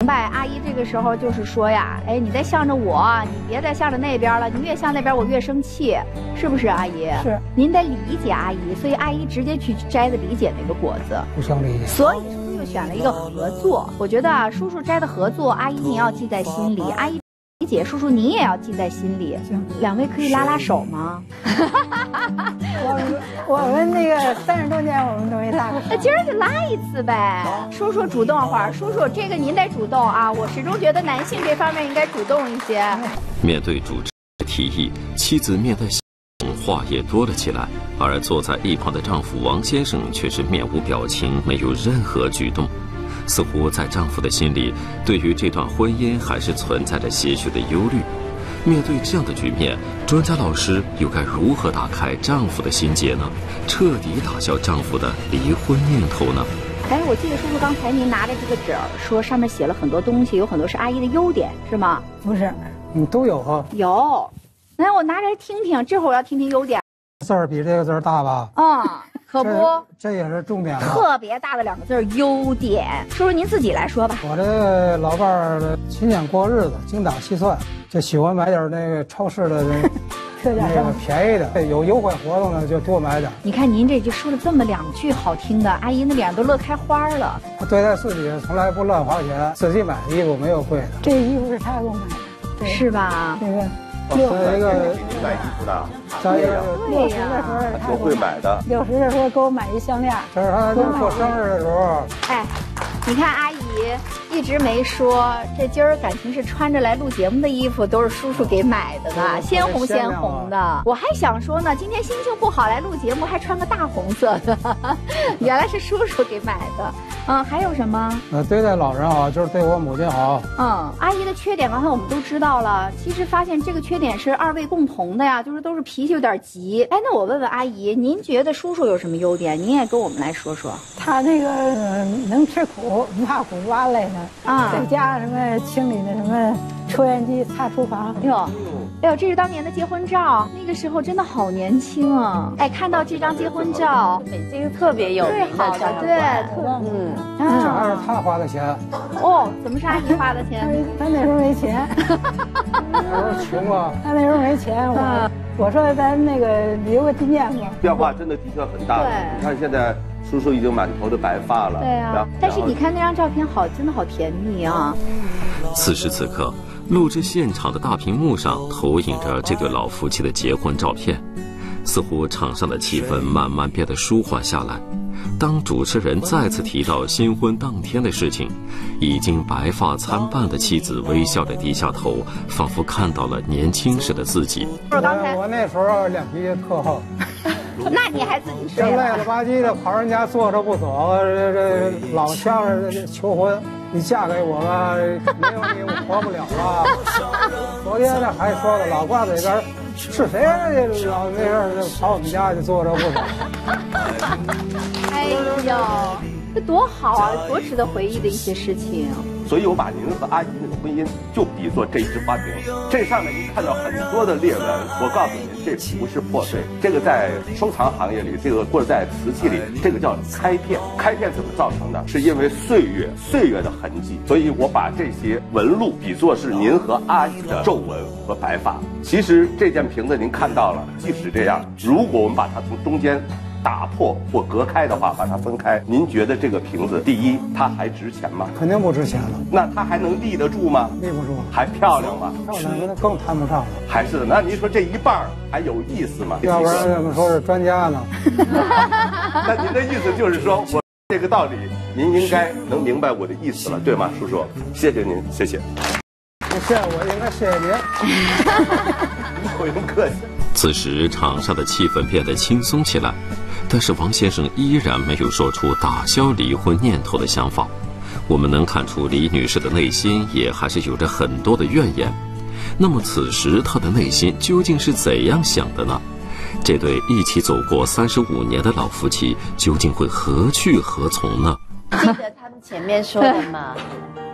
白，阿姨这个时候就是说呀，哎，你再向着我，你别再向着那边了，你越向那边我越生气，是不是阿姨？ 是。 您得理解阿姨，所以阿姨直接去摘的李姐那个果子。 互相理解。 所以叔叔就选了一个合作。我觉得啊，叔叔摘的合作，阿姨你要记在心里，阿姨。李姐，叔叔你也要记在心里。行，两位可以拉拉手吗？ 我我们那个三十多年我们都没拉过手。 那今儿就拉一次呗。叔叔主动会儿，叔叔这个您得主动啊！我始终觉得男性这方面应该主动一些。 面对主持的提议，妻子面带笑容，话也多了起来，而坐在一旁的丈夫王先生却是面无表情，没有任何举动。似乎在丈夫的心里，对于这段婚姻还是存在着些许的忧虑。面对这样的局面，专家老师又该如何打开丈夫的心结呢？彻底打消丈夫的离婚念头呢？ 哎，我记得叔叔刚才您拿着这个纸儿，说上面写了很多东西，有很多是阿姨的优点，是吗？ 不是， 你都有啊？ 有。来，我拿着来听听，这会儿我要听听优点。 字儿比这个字儿大吧？ 嗯。可不， 这也是重点。 特别大的两个字优点，叔叔您自己来说吧。 我这老伴儿勤俭过日子，精打细算，就喜欢买点那个超市的那那个便宜的，有优惠活动的就多买点。 你看您这就说了这么两句好听的，阿姨那脸都乐开花了。 对待自己从来不乱花钱，自己买的衣服没有贵的。 这衣服是他给我买的， 是吧？ 这个。 再一个给你买衣服的， 再一个六十的时候他多会买的， 六十的时候给我买一项链， 这是他过生日的时候。 哎，你看阿姨一直没说，这今儿感情是穿着来录节目的衣服都是叔叔给买的呢，鲜红鲜红的。我还想说呢，今天心情不好来录节目，还穿个大红色的，原来是叔叔给买的。嗯，还有什么？ 呃，对待老人好，就是对我母亲好。 嗯，阿姨的缺点刚才我们都知道了，其实发现这个缺点是二位共同的呀，就是都是脾气有点急。哎，那我问问阿姨，您觉得叔叔有什么优点？您也跟我们来说说。 他那个、呃、能吃苦，不怕苦瓜类的啊，在家什么清理那什么抽烟机、擦厨房。 哎呦。哎呦，这是当年的结婚照，那个时候真的好年轻啊！哎，看到这张结婚照， 北京特别有名的照对，特嗯， 这还是他花的钱。 哦，怎么是阿姨花的钱？ 他他那时候没钱， 那时候穷啊。 他那时候没钱，我我说咱那个留个纪念吧。 变化真的的确很大。你看现在叔叔已经满头的白发了。 对啊。但是你看那张照片好，真的好甜蜜啊。 此时此刻。录制现场的大屏幕上投影着这对老夫妻的结婚照片，似乎场上的气氛慢慢变得舒缓下来。当主持人再次提到新婚当天的事情，已经白发参半的妻子微笑着低下头，仿佛看到了年轻时的自己。 我我那时候脸皮特厚， 那你还自己睡了？ 累了吧唧的跑人家坐着不走，这这老乡着求婚。你嫁给我吧，没有你我活不了了。昨天呢还说了，老挂嘴边是谁老那阵跑我们家就坐着不走。 哎呦，这多好啊，多值得回忆的一些事情。 所以我把您和阿姨那个婚姻就比作这一只花瓶，这上面您看到很多的裂纹，我告诉您，这不是破碎，这个在收藏行业里，这个或者在瓷器里，这个叫开片。开片怎么造成的？是因为岁月岁月的痕迹。所以我把这些纹路比作是您和阿姨的皱纹和白发。其实这件瓶子您看到了，即使这样，如果我们把它从中间打破或隔开的话，把它分开，您觉得这个瓶子，第一，它还值钱吗？ 肯定不值钱了。 那它还能立得住吗？ 立不住。 还漂亮吗？ 漂亮，那更谈不上了。 还是的，那您说这一半还有意思吗？ 要不然怎么说是专家呢？ 那您的意思就是说我这个道理，您应该能明白我的意思了，对吗，叔叔？谢谢您，谢谢。 谢谢我，应该谢谢您。 不用客气。 此时场上的气氛变得轻松起来，但是王先生依然没有说出打消离婚念头的想法。我们能看出李女士的内心也还是有着很多的怨言。那么此时她的内心究竟是怎样想的呢？这对一起走过三十五年的老夫妻究竟会何去何从呢？ 记得他们前面说的吗？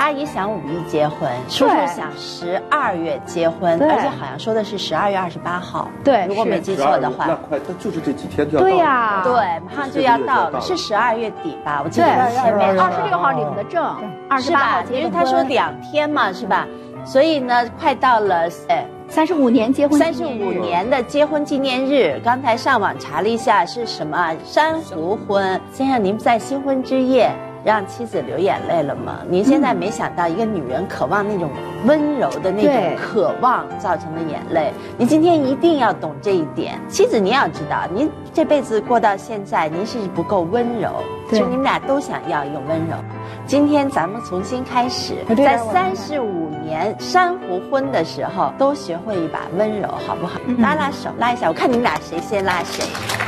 阿姨想五一结婚，叔叔想十二月结婚，而且好像说的是十二月二十八号。 对， 如果没记错的话。 那快，那就是这几天就要到。 对呀， 对，马上就要到了，是十二月底吧？我记得前面二十六号领的证，二十八号结婚， 因为他说两天嘛，是吧？所以呢，快到了，哎。 三十五年结婚， 三十五年的结婚纪念日。刚才上网查了一下，是什么珊瑚婚。先生，您在新婚之夜让妻子流眼泪了吗？您现在没想到一个女人渴望那种温柔的那种渴望造成的眼泪。您今天一定要懂这一点，妻子，您要知道，您这辈子过到现在，您是不够温柔，其实你们俩都想要一个温柔。今天咱们重新开始，在三十五年珊瑚婚的时候，都学会一把温柔，好不好？拉拉手，拉一下，我看你们俩谁先拉谁。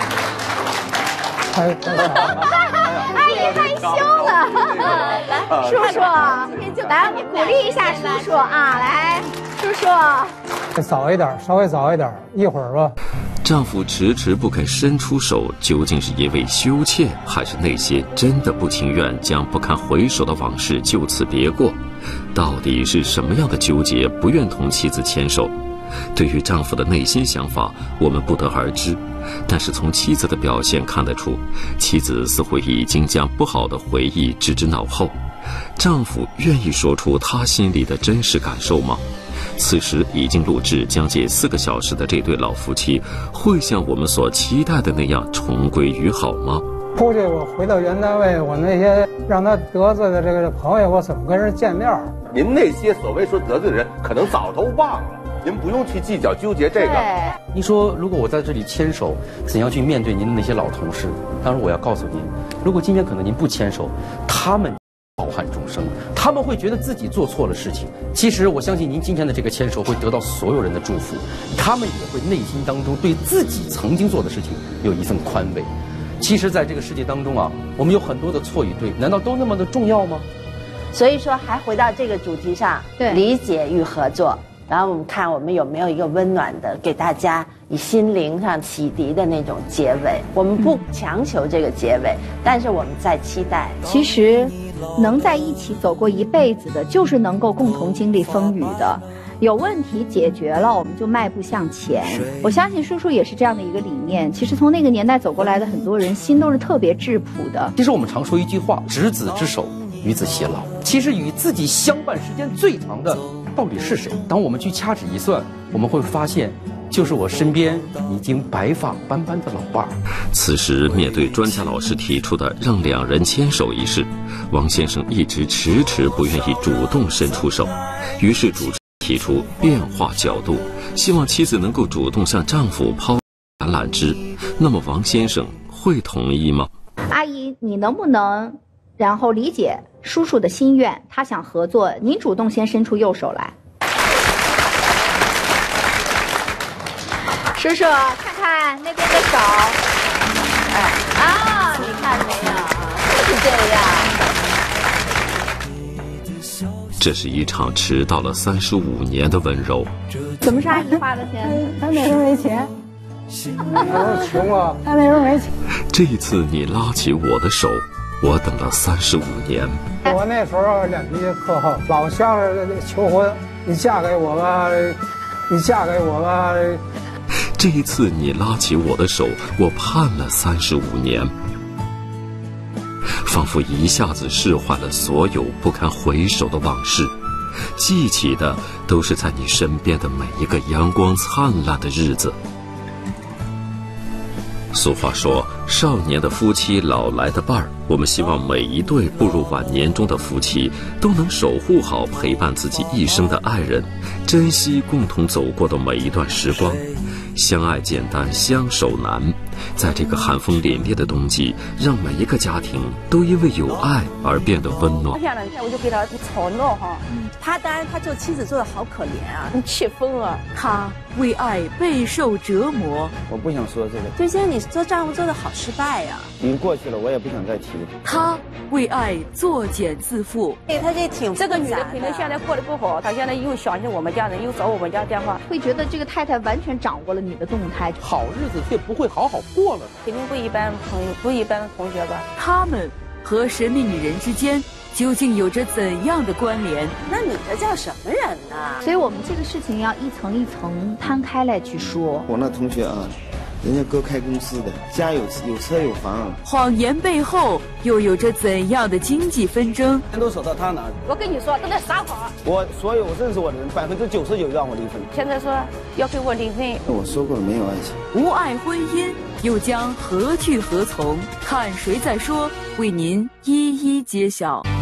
阿姨害羞了，来，叔叔，今天就来鼓励一下叔叔啊，来，叔叔， 早一点，稍微早一点，一会儿吧。 丈夫迟迟不肯伸出手，究竟是因为羞怯，还是内心真的不情愿将不堪回首的往事就此别过？到底是什么样的纠结，不愿同妻子牵手？对于丈夫的内心想法，我们不得而知，但是从妻子的表现看得出，妻子似乎已经将不好的回忆置之脑后。丈夫愿意说出他心里的真实感受吗？此时已经录制将近四个小时的这对老夫妻，会像我们所期待的那样重归于好吗？ 出去我回到原单位，我那些让他得罪的这个朋友，我怎么跟人见面？ 您那些所谓说得罪的人，可能早都忘了，您不用去计较纠结这个。 您说，如果我在这里牵手，怎样去面对您的那些老同事？当然，我要告诉您，如果今天可能您不牵手，他们抱憾终生，他们会觉得自己做错了事情。其实我相信您今天的这个牵手会得到所有人的祝福，他们也会内心当中对自己曾经做的事情有一份宽慰。其实在这个世界当中啊，我们有很多的错与对，难道都那么的重要吗？ 所以说还回到这个主题上， 对， 理解与合作。然后我们看我们有没有一个温暖的给大家以心灵上启迪的那种结尾。我们不强求这个结尾，但是我们在期待。 其实能在一起走过一辈子的，就是能够共同经历风雨的。有问题解决了，我们就迈步向前。我相信叔叔也是这样的一个理念。其实从那个年代走过来的很多人，心都是特别质朴的。 其实我们常说一句话：执子之手，与子偕老。其实与自己相伴时间最长的到底是谁？当我们去掐指一算，我们会发现，就是我身边已经白发斑斑的老伴儿。 此时面对专家老师提出的让两人牵手一事，王先生一直迟迟不愿意主动伸出手，于是主持提出变化角度，希望妻子能够主动向丈夫抛橄榄枝。那么王先生会同意吗？ 阿姨，你能不能然后理解叔叔的心愿，他想合作，您主动先伸出右手来。叔叔，看看那边的手。 哎啊，你看没有，就是这样。 这是一场迟到了三十五年的温柔。 怎么是阿姨花的钱？ 他那时候没钱， 那时候穷啊， 他那时候没钱。 这一次你拉起我的手，我等了三十五年。 我那时候脸皮特厚，老想着求婚，你嫁给我吧，你嫁给我吧。 这一次你拉起我的手，我盼了三十五年，仿佛一下子释怀了所有不堪回首的往事，记起的都是在你身边的每一个阳光灿烂的日子。俗话说，少年的夫妻老来的伴儿。我们希望每一对步入晚年中的夫妻都能守护好陪伴自己一生的爱人，珍惜共同走过的每一段时光。相爱简单，相守难。在这个寒风凛冽的冬季，让每一个家庭都因为有爱而变得温暖。 前两天我就给他吵闹哈，他当然他做妻子做的好可怜啊，气疯了。 他为爱备受折磨。 我不想说这个， 就现在你做丈夫做的好失败呀、啊， 已经过去了，我也不想再提。 他为爱作茧自缚。 哎，他这挺这个女的可能现在过得不好，她现在又想起我们家人，又找我们家电话， 会觉得这个太太完全掌握了你的动态， 好日子却不会好好过了。 肯定不一般的朋友，不一般的同学吧。 他们和神秘女人之间究竟有着怎样的关联？ 那你这叫什么人呢？ 所以我们这个事情要一层一层摊开来去说。 我那同学啊，人家哥开公司的，家有有车有房。 谎言背后又有着怎样的经济纷争？ 钱都守到他那儿。 我跟你说，都在撒谎。 我所有我认识我的人，百分之九十九让我离婚。 现在说要给我离婚， 我说过了，没有爱情。 无爱婚姻又将何去何从？看谁在说，为您一一揭晓。